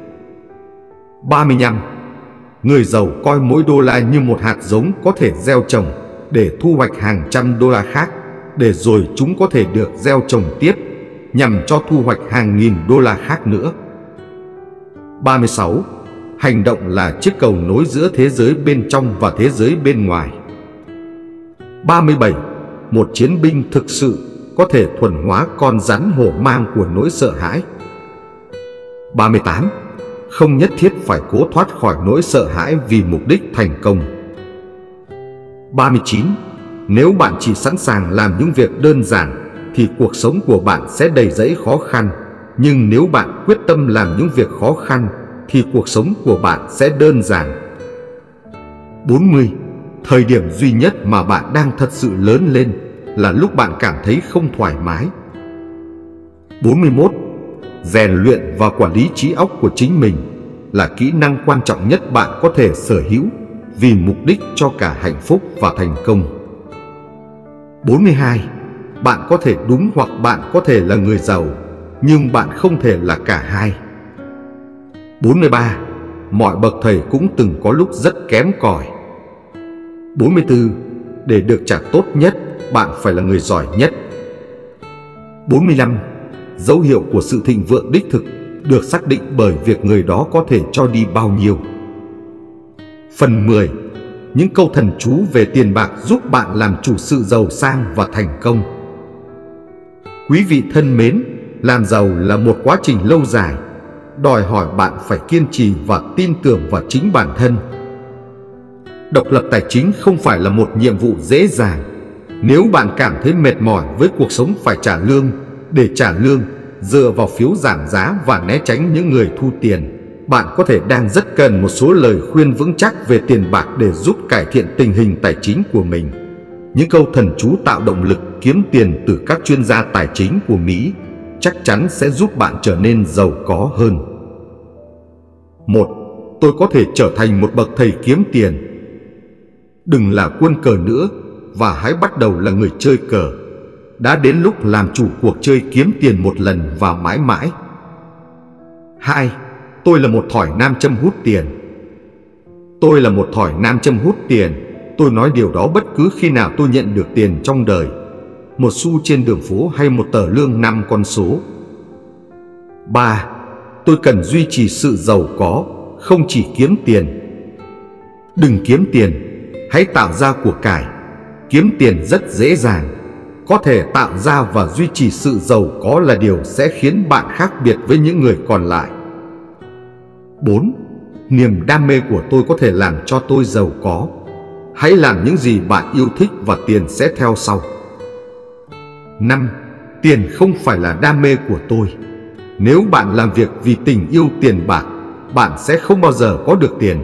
35. Người giàu coi mỗi đô la như một hạt giống có thể gieo trồng để thu hoạch hàng trăm đô la khác, để rồi chúng có thể được gieo trồng tiếp nhằm cho thu hoạch hàng nghìn đô la khác nữa. 36. Hành động là chiếc cầu nối giữa thế giới bên trong và thế giới bên ngoài. 37. Một chiến binh thực sự có thể thuần hóa con rắn hổ mang của nỗi sợ hãi. 38. Không nhất thiết phải cố thoát khỏi nỗi sợ hãi vì mục đích thành công. 39. Nếu bạn chỉ sẵn sàng làm những việc đơn giản thì cuộc sống của bạn sẽ đầy rẫy khó khăn, nhưng nếu bạn quyết tâm làm những việc khó khăn thì cuộc sống của bạn sẽ đơn giản. 40. Thời điểm duy nhất mà bạn đang thật sự lớn lên là lúc bạn cảm thấy không thoải mái. 41. Rèn luyện và quản lý trí óc của chính mình là kỹ năng quan trọng nhất bạn có thể sở hữu vì mục đích cho cả hạnh phúc và thành công. 42. Bạn có thể đúng hoặc bạn có thể là người giàu, nhưng bạn không thể là cả hai. 43. Mọi bậc thầy cũng từng có lúc rất kém cỏi. 44. Để được trả tốt nhất, bạn phải là người giỏi nhất. 45. Dấu hiệu của sự thịnh vượng đích thực được xác định bởi việc người đó có thể cho đi bao nhiêu. Phần 10. Những câu thần chú về tiền bạc giúp bạn làm chủ sự giàu sang và thành công. Quý vị thân mến, làm giàu là một quá trình lâu dài, đòi hỏi bạn phải kiên trì và tin tưởng vào chính bản thân. Độc lập tài chính không phải là một nhiệm vụ dễ dàng. Nếu bạn cảm thấy mệt mỏi với cuộc sống phải trả lương, để trả lương, dựa vào phiếu giảm giá và né tránh những người thu tiền, bạn có thể đang rất cần một số lời khuyên vững chắc về tiền bạc để giúp cải thiện tình hình tài chính của mình. Những câu thần chú tạo động lực kiếm tiền từ các chuyên gia tài chính của Mỹ chắc chắn sẽ giúp bạn trở nên giàu có hơn. 1. Tôi có thể trở thành một bậc thầy kiếm tiền. Đừng là quân cờ nữa, và hãy bắt đầu là người chơi cờ. Đã đến lúc làm chủ cuộc chơi kiếm tiền một lần và mãi mãi. 2. Tôi là một thỏi nam châm hút tiền. Tôi là một thỏi nam châm hút tiền. Tôi nói điều đó bất cứ khi nào tôi nhận được tiền trong đời. Một xu trên đường phố hay một tờ lương 5 con số. 3. Tôi cần duy trì sự giàu có, không chỉ kiếm tiền. Đừng kiếm tiền, hãy tạo ra của cải. Kiếm tiền rất dễ dàng. Có thể tạo ra và duy trì sự giàu có là điều sẽ khiến bạn khác biệt với những người còn lại. 4. Niềm đam mê của tôi có thể làm cho tôi giàu có. Hãy làm những gì bạn yêu thích và tiền sẽ theo sau. 5. Tiền không phải là đam mê của tôi. Nếu bạn làm việc vì tình yêu tiền bạc, bạn sẽ không bao giờ có được tiền.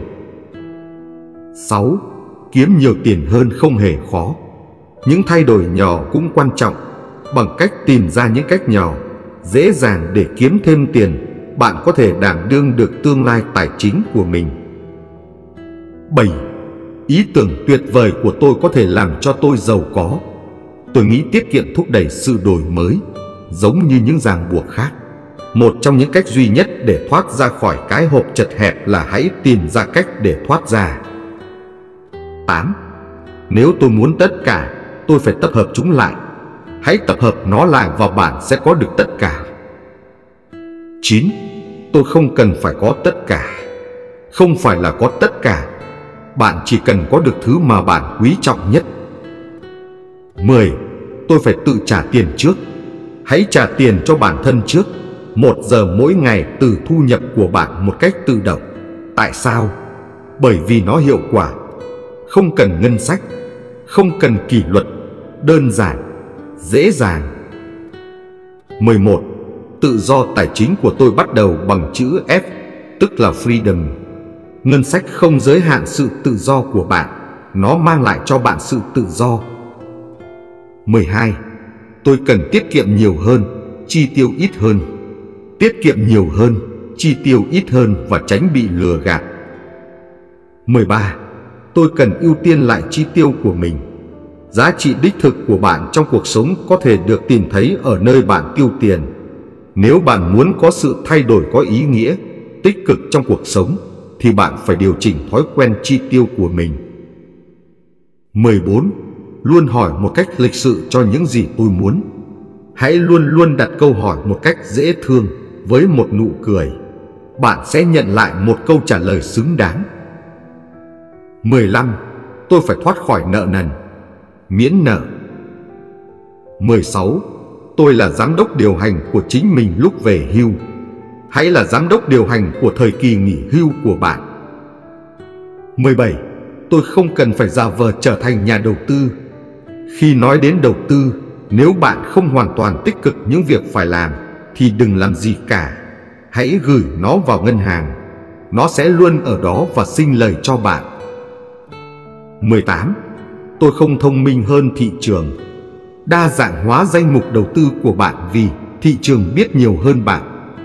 6. Kiếm nhiều tiền hơn không hề khó. Những thay đổi nhỏ cũng quan trọng. Bằng cách tìm ra những cách nhỏ, dễ dàng để kiếm thêm tiền, bạn có thể đảm đương được tương lai tài chính của mình. 7. Ý tưởng tuyệt vời của tôi có thể làm cho tôi giàu có. Tôi nghĩ tiết kiệm thúc đẩy sự đổi mới, giống như những ràng buộc khác. Một trong những cách duy nhất để thoát ra khỏi cái hộp chật hẹp là hãy tìm ra cách để thoát ra. 8. Nếu tôi muốn tất cả, tôi phải tập hợp chúng lại. Hãy tập hợp nó lại và bạn sẽ có được tất cả. 9. Tôi không cần phải có tất cả. Không phải là có tất cả. Bạn chỉ cần có được thứ mà bạn quý trọng nhất. 10. Tôi phải tự trả tiền trước. Hãy trả tiền cho bản thân trước, 1 giờ mỗi ngày từ thu nhập của bạn một cách tự động. Tại sao? Bởi vì nó hiệu quả. Không cần ngân sách, không cần kỷ luật, đơn giản, dễ dàng. 11. Tự do tài chính của tôi bắt đầu bằng chữ F, tức là freedom. Ngân sách không giới hạn sự tự do của bạn, nó mang lại cho bạn sự tự do. 12. Tôi cần tiết kiệm nhiều hơn, chi tiêu ít hơn. Tiết kiệm nhiều hơn, chi tiêu ít hơn và tránh bị lừa gạt. 13. Tôi cần ưu tiên lại chi tiêu của mình. Giá trị đích thực của bạn trong cuộc sống có thể được tìm thấy ở nơi bạn tiêu tiền. Nếu bạn muốn có sự thay đổi có ý nghĩa, tích cực trong cuộc sống, thì bạn phải điều chỉnh thói quen chi tiêu của mình. 14. Luôn hỏi một cách lịch sự cho những gì tôi muốn. Hãy luôn luôn đặt câu hỏi một cách dễ thương với một nụ cười. Bạn sẽ nhận lại một câu trả lời xứng đáng. 15. Tôi phải thoát khỏi nợ nần. Miễn nợ. 16. Tôi là giám đốc điều hành của chính mình lúc về hưu. Hãy là giám đốc điều hành của thời kỳ nghỉ hưu của bạn. 17. Tôi không cần phải giả vờ trở thành nhà đầu tư. Khi nói đến đầu tư, nếu bạn không hoàn toàn tích cực những việc phải làm, thì đừng làm gì cả. Hãy gửi nó vào ngân hàng. Nó sẽ luôn ở đó và sinh lời cho bạn. 18. Tôi không thông minh hơn thị trường. Đa dạng hóa danh mục đầu tư của bạn vì thị trường biết nhiều hơn bạn.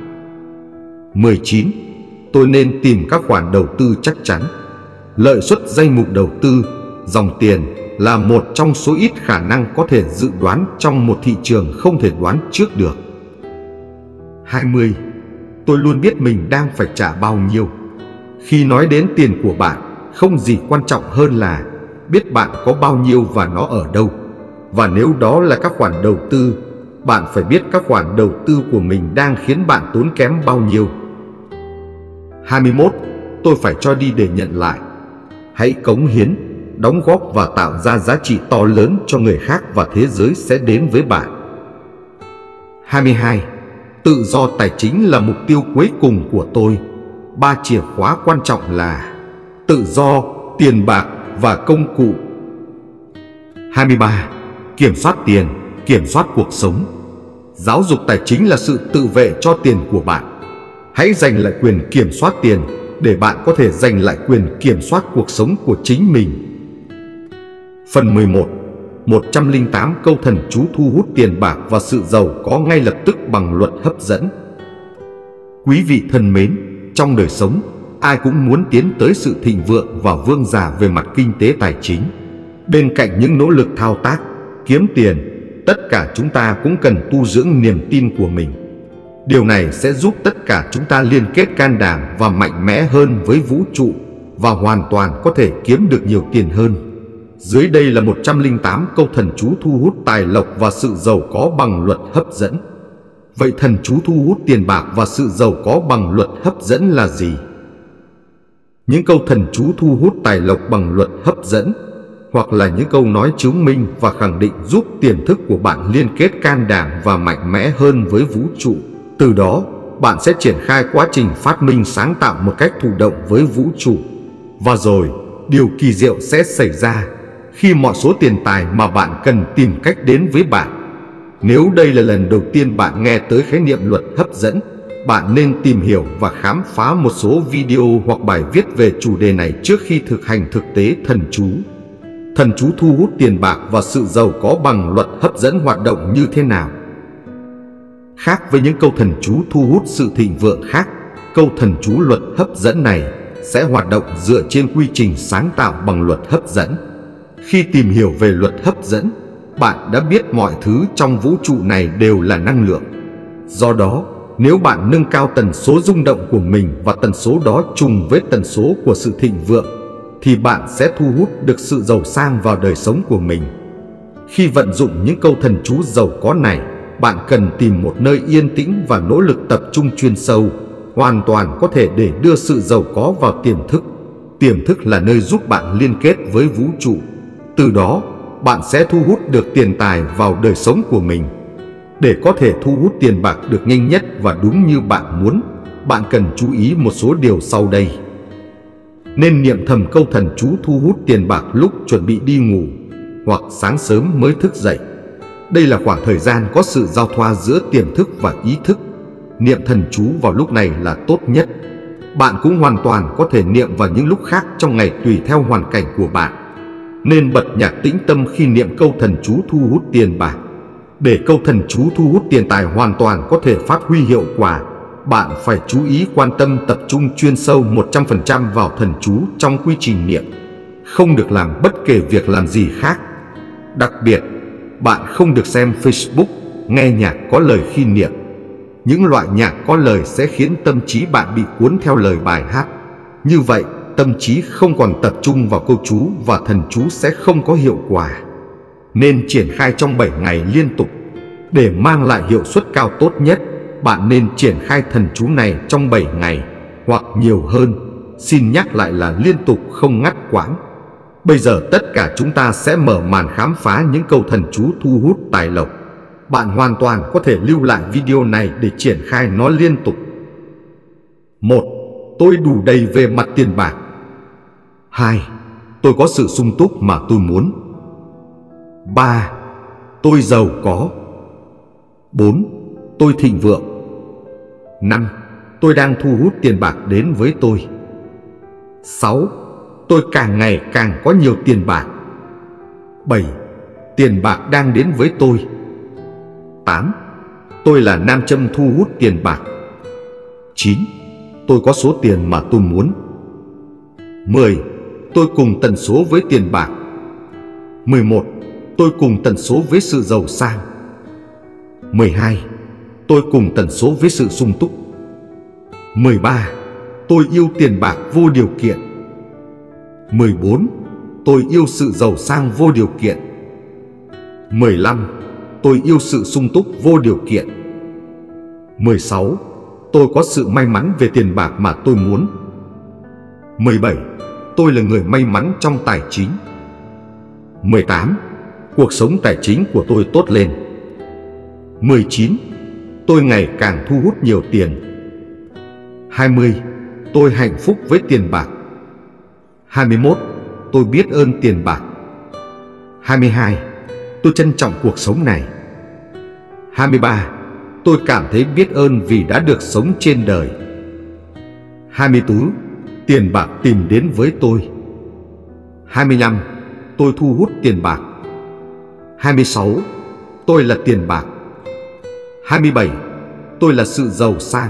19. Tôi nên tìm các khoản đầu tư chắc chắn. Lợi suất danh mục đầu tư, dòng tiền là một trong số ít khả năng có thể dự đoán trong một thị trường không thể đoán trước được. 20. Tôi luôn biết mình đang phải trả bao nhiêu. Khi nói đến tiền của bạn, không gì quan trọng hơn là biết bạn có bao nhiêu và nó ở đâu. Và nếu đó là các khoản đầu tư, bạn phải biết các khoản đầu tư của mình đang khiến bạn tốn kém bao nhiêu. 21. Tôi phải cho đi để nhận lại. Hãy cống hiến, đóng góp và tạo ra giá trị to lớn cho người khác và thế giới sẽ đến với bạn. 22. Tự do tài chính là mục tiêu cuối cùng của tôi. 3 chìa khóa quan trọng là tự do, tiền bạc và công cụ. 23. Kiểm soát tiền, kiểm soát cuộc sống. Giáo dục tài chính là sự tự vệ cho tiền của bạn. Hãy giành lại quyền kiểm soát tiền để bạn có thể giành lại quyền kiểm soát cuộc sống của chính mình. Phần 11. 108 câu thần chú thu hút tiền bạc và sự giàu có ngay lập tức bằng luật hấp dẫn. Quý vị thân mến, trong đời sống, ai cũng muốn tiến tới sự thịnh vượng và vương giả về mặt kinh tế tài chính. Bên cạnh những nỗ lực thao tác, kiếm tiền, tất cả chúng ta cũng cần tu dưỡng niềm tin của mình. Điều này sẽ giúp tất cả chúng ta liên kết can đảm và mạnh mẽ hơn với vũ trụ và hoàn toàn có thể kiếm được nhiều tiền hơn. Dưới đây là 108 câu thần chú thu hút tài lộc và sự giàu có bằng luật hấp dẫn. Vậy thần chú thu hút tiền bạc và sự giàu có bằng luật hấp dẫn là gì? Những câu thần chú thu hút tài lộc bằng luật hấp dẫn, hoặc là những câu nói chứng minh và khẳng định giúp tiềm thức của bạn liên kết can đảm và mạnh mẽ hơn với vũ trụ. Từ đó, bạn sẽ triển khai quá trình phát minh sáng tạo một cách thụ động với vũ trụ. Và rồi, điều kỳ diệu sẽ xảy ra khi mọi số tiền tài mà bạn cần tìm cách đến với bạn. Nếu đây là lần đầu tiên bạn nghe tới khái niệm luật hấp dẫn, bạn nên tìm hiểu và khám phá một số video hoặc bài viết về chủ đề này trước khi thực hành thực tế thần chú. Thần chú thu hút tiền bạc và sự giàu có bằng luật hấp dẫn hoạt động như thế nào? Khác với những câu thần chú thu hút sự thịnh vượng khác, câu thần chú luật hấp dẫn này sẽ hoạt động dựa trên quy trình sáng tạo bằng luật hấp dẫn. Khi tìm hiểu về luật hấp dẫn, bạn đã biết mọi thứ trong vũ trụ này đều là năng lượng. Do đó, nếu bạn nâng cao tần số rung động của mình và tần số đó trùng với tần số của sự thịnh vượng, thì bạn sẽ thu hút được sự giàu sang vào đời sống của mình. Khi vận dụng những câu thần chú giàu có này, bạn cần tìm một nơi yên tĩnh và nỗ lực tập trung chuyên sâu, hoàn toàn có thể để đưa sự giàu có vào tiềm thức. Tiềm thức là nơi giúp bạn liên kết với vũ trụ. Từ đó, bạn sẽ thu hút được tiền tài vào đời sống của mình. Để có thể thu hút tiền bạc được nhanh nhất và đúng như bạn muốn, bạn cần chú ý một số điều sau đây. Nên niệm thầm câu thần chú thu hút tiền bạc lúc chuẩn bị đi ngủ hoặc sáng sớm mới thức dậy. Đây là khoảng thời gian có sự giao thoa giữa tiềm thức và ý thức. Niệm thần chú vào lúc này là tốt nhất. Bạn cũng hoàn toàn có thể niệm vào những lúc khác trong ngày tùy theo hoàn cảnh của bạn. Nên bật nhạc tĩnh tâm khi niệm câu thần chú thu hút tiền bạc. Để câu thần chú thu hút tiền tài hoàn toàn có thể phát huy hiệu quả, bạn phải chú ý quan tâm tập trung chuyên sâu 100% vào thần chú trong quy trình niệm. Không được làm bất kể việc làm gì khác. Đặc biệt, bạn không được xem Facebook, nghe nhạc có lời khi niệm. Những loại nhạc có lời sẽ khiến tâm trí bạn bị cuốn theo lời bài hát. Như vậy, tâm trí không còn tập trung vào câu chú và thần chú sẽ không có hiệu quả. Nên triển khai trong 7 ngày liên tục. Để mang lại hiệu suất cao tốt nhất, bạn nên triển khai thần chú này trong 7 ngày hoặc nhiều hơn. Xin nhắc lại là liên tục, không ngắt quãng. Bây giờ tất cả chúng ta sẽ mở màn khám phá những câu thần chú thu hút tài lộc. Bạn hoàn toàn có thể lưu lại video này để triển khai nó liên tục. 1. Tôi đủ đầy về mặt tiền bạc. 2. Tôi có sự sung túc mà tôi muốn. 3. Tôi giàu có. 4. Tôi thịnh vượng. 5. Tôi đang thu hút tiền bạc đến với tôi. 6. Tôi càng ngày càng có nhiều tiền bạc. 7. Tiền bạc đang đến với tôi. 8. Tôi là nam châm thu hút tiền bạc. 9. Tôi có số tiền mà tôi muốn. 10. Tôi cùng tần số với tiền bạc. 11. Tôi cùng tần số với sự giàu sang. 12. Tôi cùng tần số với sự sung túc. 13. Tôi yêu tiền bạc vô điều kiện. 14. Tôi yêu sự giàu sang vô điều kiện. 15. Tôi yêu sự sung túc vô điều kiện. 16. Tôi có sự may mắn về tiền bạc mà tôi muốn. 17. Tôi là người may mắn trong tài chính. 18. Cuộc sống tài chính của tôi tốt lên. 19. Tôi ngày càng thu hút nhiều tiền. 20. Tôi hạnh phúc với tiền bạc. 21. Tôi biết ơn tiền bạc. 22. Tôi trân trọng cuộc sống này. 23. Tôi cảm thấy biết ơn vì đã được sống trên đời. 24. Tiền bạc tìm đến với tôi. 25. Tôi thu hút tiền bạc. 26. Tôi là tiền bạc. 27. Tôi là sự giàu sang.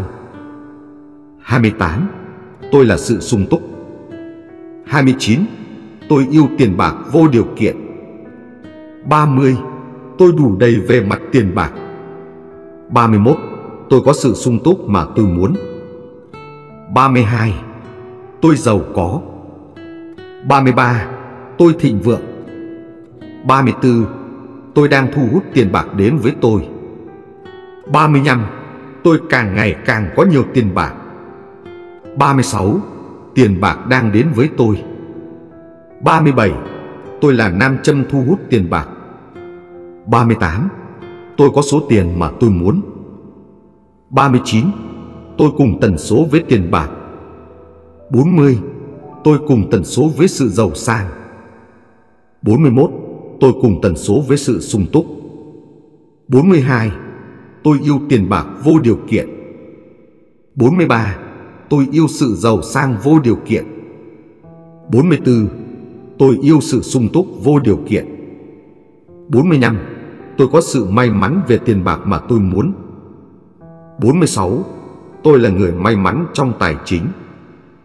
28. Tôi là sự sung túc. 29. Tôi yêu tiền bạc vô điều kiện. 30. Tôi đủ đầy về mặt tiền bạc. 31. Tôi có sự sung túc mà tôi muốn. 32. Tôi giàu có. 33. Tôi thịnh vượng. 34. Tôi đang thu hút tiền bạc đến với tôi. 35. Tôi càng ngày càng có nhiều tiền bạc. 36. Tiền bạc đang đến với tôi. 37. Tôi là nam châm thu hút tiền bạc. 38. Tôi có số tiền mà tôi muốn. 39. Tôi cùng tần số với tiền bạc. 40. Tôi cùng tần số với sự giàu sang. 41. Tôi cùng tần số với sự sung túc. 42. Tôi yêu tiền bạc vô điều kiện. 43. Tôi yêu sự giàu sang vô điều kiện. 44. Tôi yêu sự sung túc vô điều kiện. 45. Tôi có sự may mắn về tiền bạc mà tôi muốn. 46. Tôi là người may mắn trong tài chính.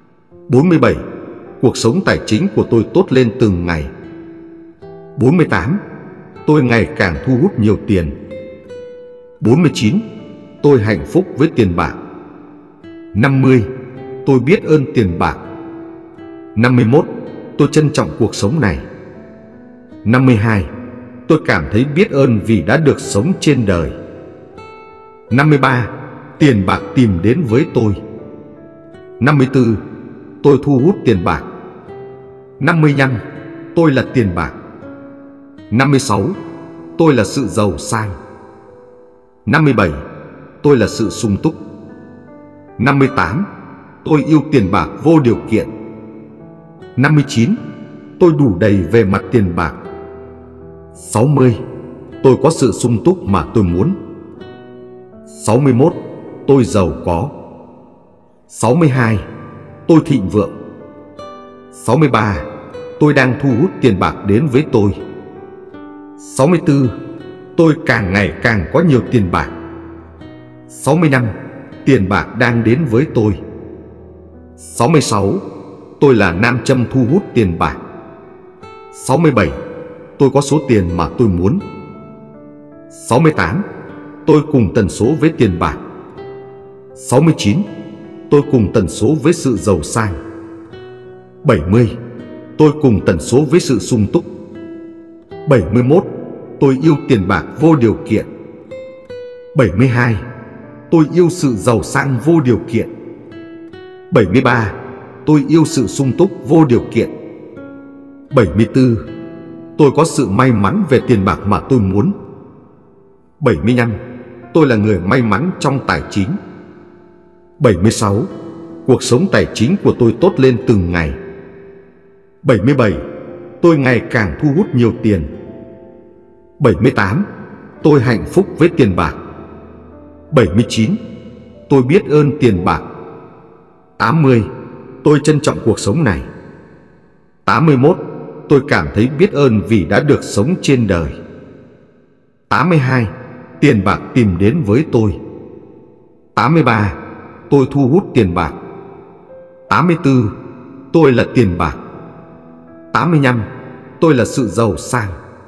47. Cuộc sống tài chính của tôi tốt lên từng ngày. 48. Tôi ngày càng thu hút nhiều tiền. 49. Tôi hạnh phúc với tiền bạc. 50. Tôi biết ơn tiền bạc. 51. Tôi trân trọng cuộc sống này. 52. Tôi cảm thấy biết ơn vì đã được sống trên đời. 53. Tiền bạc tìm đến với tôi. 54. Tôi thu hút tiền bạc. 55. Tôi là tiền bạc. 56. Tôi là sự giàu sang. 57. Tôi là sự sung túc. 58. Tôi yêu tiền bạc vô điều kiện. 59. Tôi đủ đầy về mặt tiền bạc. 60. Tôi có sự sung túc mà tôi muốn. 61. Tôi giàu có. 62. Tôi thịnh vượng. 63. Tôi đang thu hút tiền bạc đến với tôi. 64. Tôi càng ngày càng có nhiều tiền bạc. 65. Tiền bạc đang đến với tôi. 66. Tôi là nam châm thu hút tiền bạc. 67. Tôi có số tiền mà tôi muốn. 68. Tôi cùng tần số với tiền bạc. 69. Tôi cùng tần số với sự giàu sang. 70. Tôi cùng tần số với sự sung túc. 71. Tôi yêu tiền bạc vô điều kiện. 72. Tôi yêu sự giàu sang vô điều kiện. 73. Tôi yêu sự sung túc vô điều kiện. 74. Tôi có sự may mắn về tiền bạc mà tôi muốn. 75. Tôi là người may mắn trong tài chính. 76. Cuộc sống tài chính của tôi tốt lên từng ngày. 77. Tôi ngày càng thu hút nhiều tiền. 78. Tôi hạnh phúc với tiền bạc. 79. Tôi biết ơn tiền bạc. 80. Tôi trân trọng cuộc sống này. 81. Tôi cảm thấy biết ơn vì đã được sống trên đời. 82. Tiền bạc tìm đến với tôi. 83. Tôi thu hút tiền bạc. 84. Tôi là tiền bạc. 85. Tôi là sự giàu sang.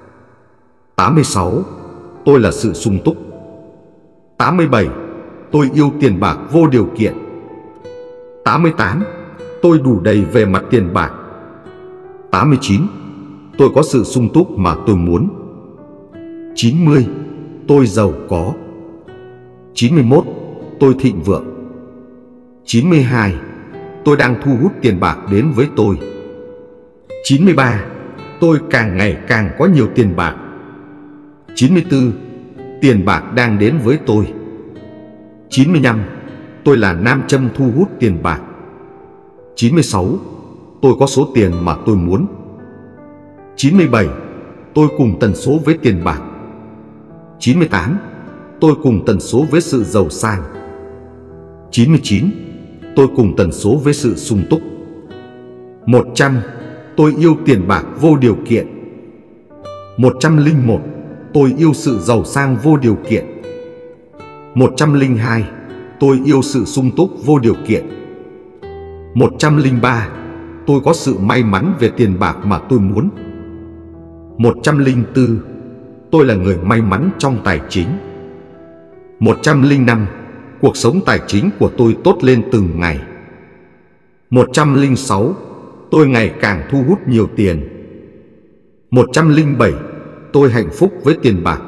86. Tôi là sự sung túc. 87. Tôi yêu tiền bạc vô điều kiện. 88. Tôi đủ đầy về mặt tiền bạc. 89. Tôi có sự sung túc mà tôi muốn. 90. Tôi giàu có. 91. Tôi thịnh vượng. 92. Tôi đang thu hút tiền bạc đến với tôi. 93. Tôi càng ngày càng có nhiều tiền bạc. 94. Tiền bạc đang đến với tôi. 95. Tôi là nam châm thu hút tiền bạc. 96. Tôi có số tiền mà tôi muốn. 97. Tôi cùng tần số với tiền bạc. 98. Tôi cùng tần số với sự giàu sang. 99. Tôi cùng tần số với sự sung túc. 100. Tôi yêu tiền bạc vô điều kiện. 101. Tôi yêu sự giàu sang vô điều kiện. 102. Tôi yêu sự sung túc vô điều kiện. 103. Tôi có sự may mắn về tiền bạc mà tôi muốn. 104. Tôi là người may mắn trong tài chính. 105. Cuộc sống tài chính của tôi tốt lên từng ngày. 106. Tôi ngày càng thu hút nhiều tiền. 107. Tôi hạnh phúc với tiền bạc.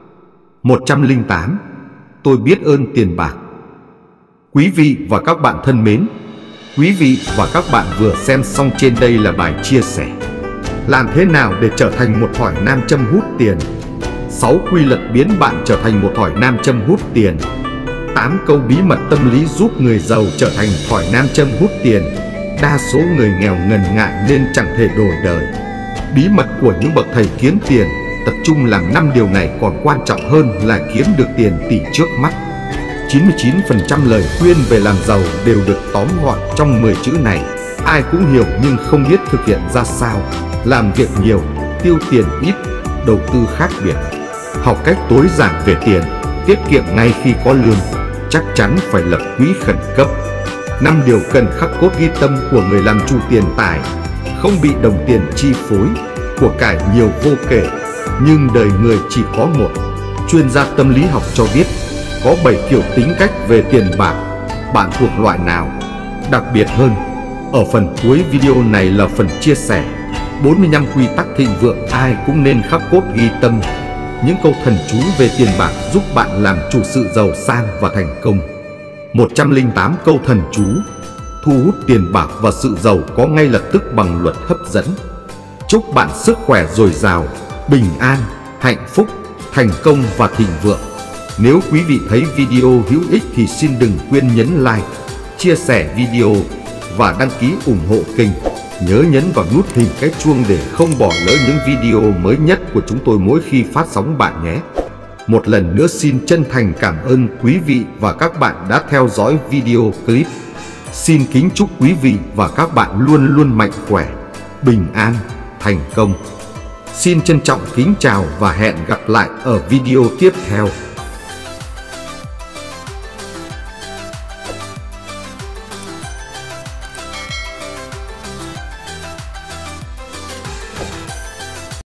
108. Tôi biết ơn tiền bạc. Quý vị và các bạn thân mến, quý vị và các bạn vừa xem xong trên đây là bài chia sẻ làm thế nào để trở thành một thỏi nam châm hút tiền, 6 quy luật biến bạn trở thành một thỏi nam châm hút tiền, 8 câu bí mật tâm lý giúp người giàu trở thành thỏi nam châm hút tiền. Đa số người nghèo ngần ngại nên chẳng thể đổi đời. Bí mật của những bậc thầy kiếm tiền tập trung làm 5 điều này còn quan trọng hơn là kiếm được tiền tỷ trước mắt. 99% lời khuyên về làm giàu đều được tóm gọn trong 10 chữ này. Ai cũng hiểu nhưng không biết thực hiện ra sao. Làm việc nhiều, tiêu tiền ít, đầu tư khác biệt. Học cách tối giản về tiền, tiết kiệm ngay khi có lương, chắc chắn phải lập quỹ khẩn cấp. 5 điều cần khắc cốt ghi tâm của người làm chủ tiền tài. Không bị đồng tiền chi phối. Của cải nhiều vô kể, nhưng đời người chỉ có một. Chuyên gia tâm lý học cho biết có 7 kiểu tính cách về tiền bạc. Bạn thuộc loại nào? Đặc biệt hơn, ở phần cuối video này là phần chia sẻ 45 quy tắc thịnh vượng ai cũng nên khắc cốt ghi tâm. Những câu thần chú về tiền bạc giúp bạn làm chủ sự giàu sang và thành công. 108 câu thần chú thu hút tiền bạc và sự giàu có ngay lập tức bằng luật hấp dẫn. Chúc bạn sức khỏe dồi dào, bình an, hạnh phúc, thành công và thịnh vượng. Nếu quý vị thấy video hữu ích thì xin đừng quên nhấn like, chia sẻ video và đăng ký ủng hộ kênh. Nhớ nhấn vào nút hình cái chuông để không bỏ lỡ những video mới nhất của chúng tôi mỗi khi phát sóng bạn nhé. Một lần nữa xin chân thành cảm ơn quý vị và các bạn đã theo dõi video clip. Xin kính chúc quý vị và các bạn luôn luôn mạnh khỏe, bình an, thành công. Xin trân trọng kính chào và hẹn gặp lại ở video tiếp theo.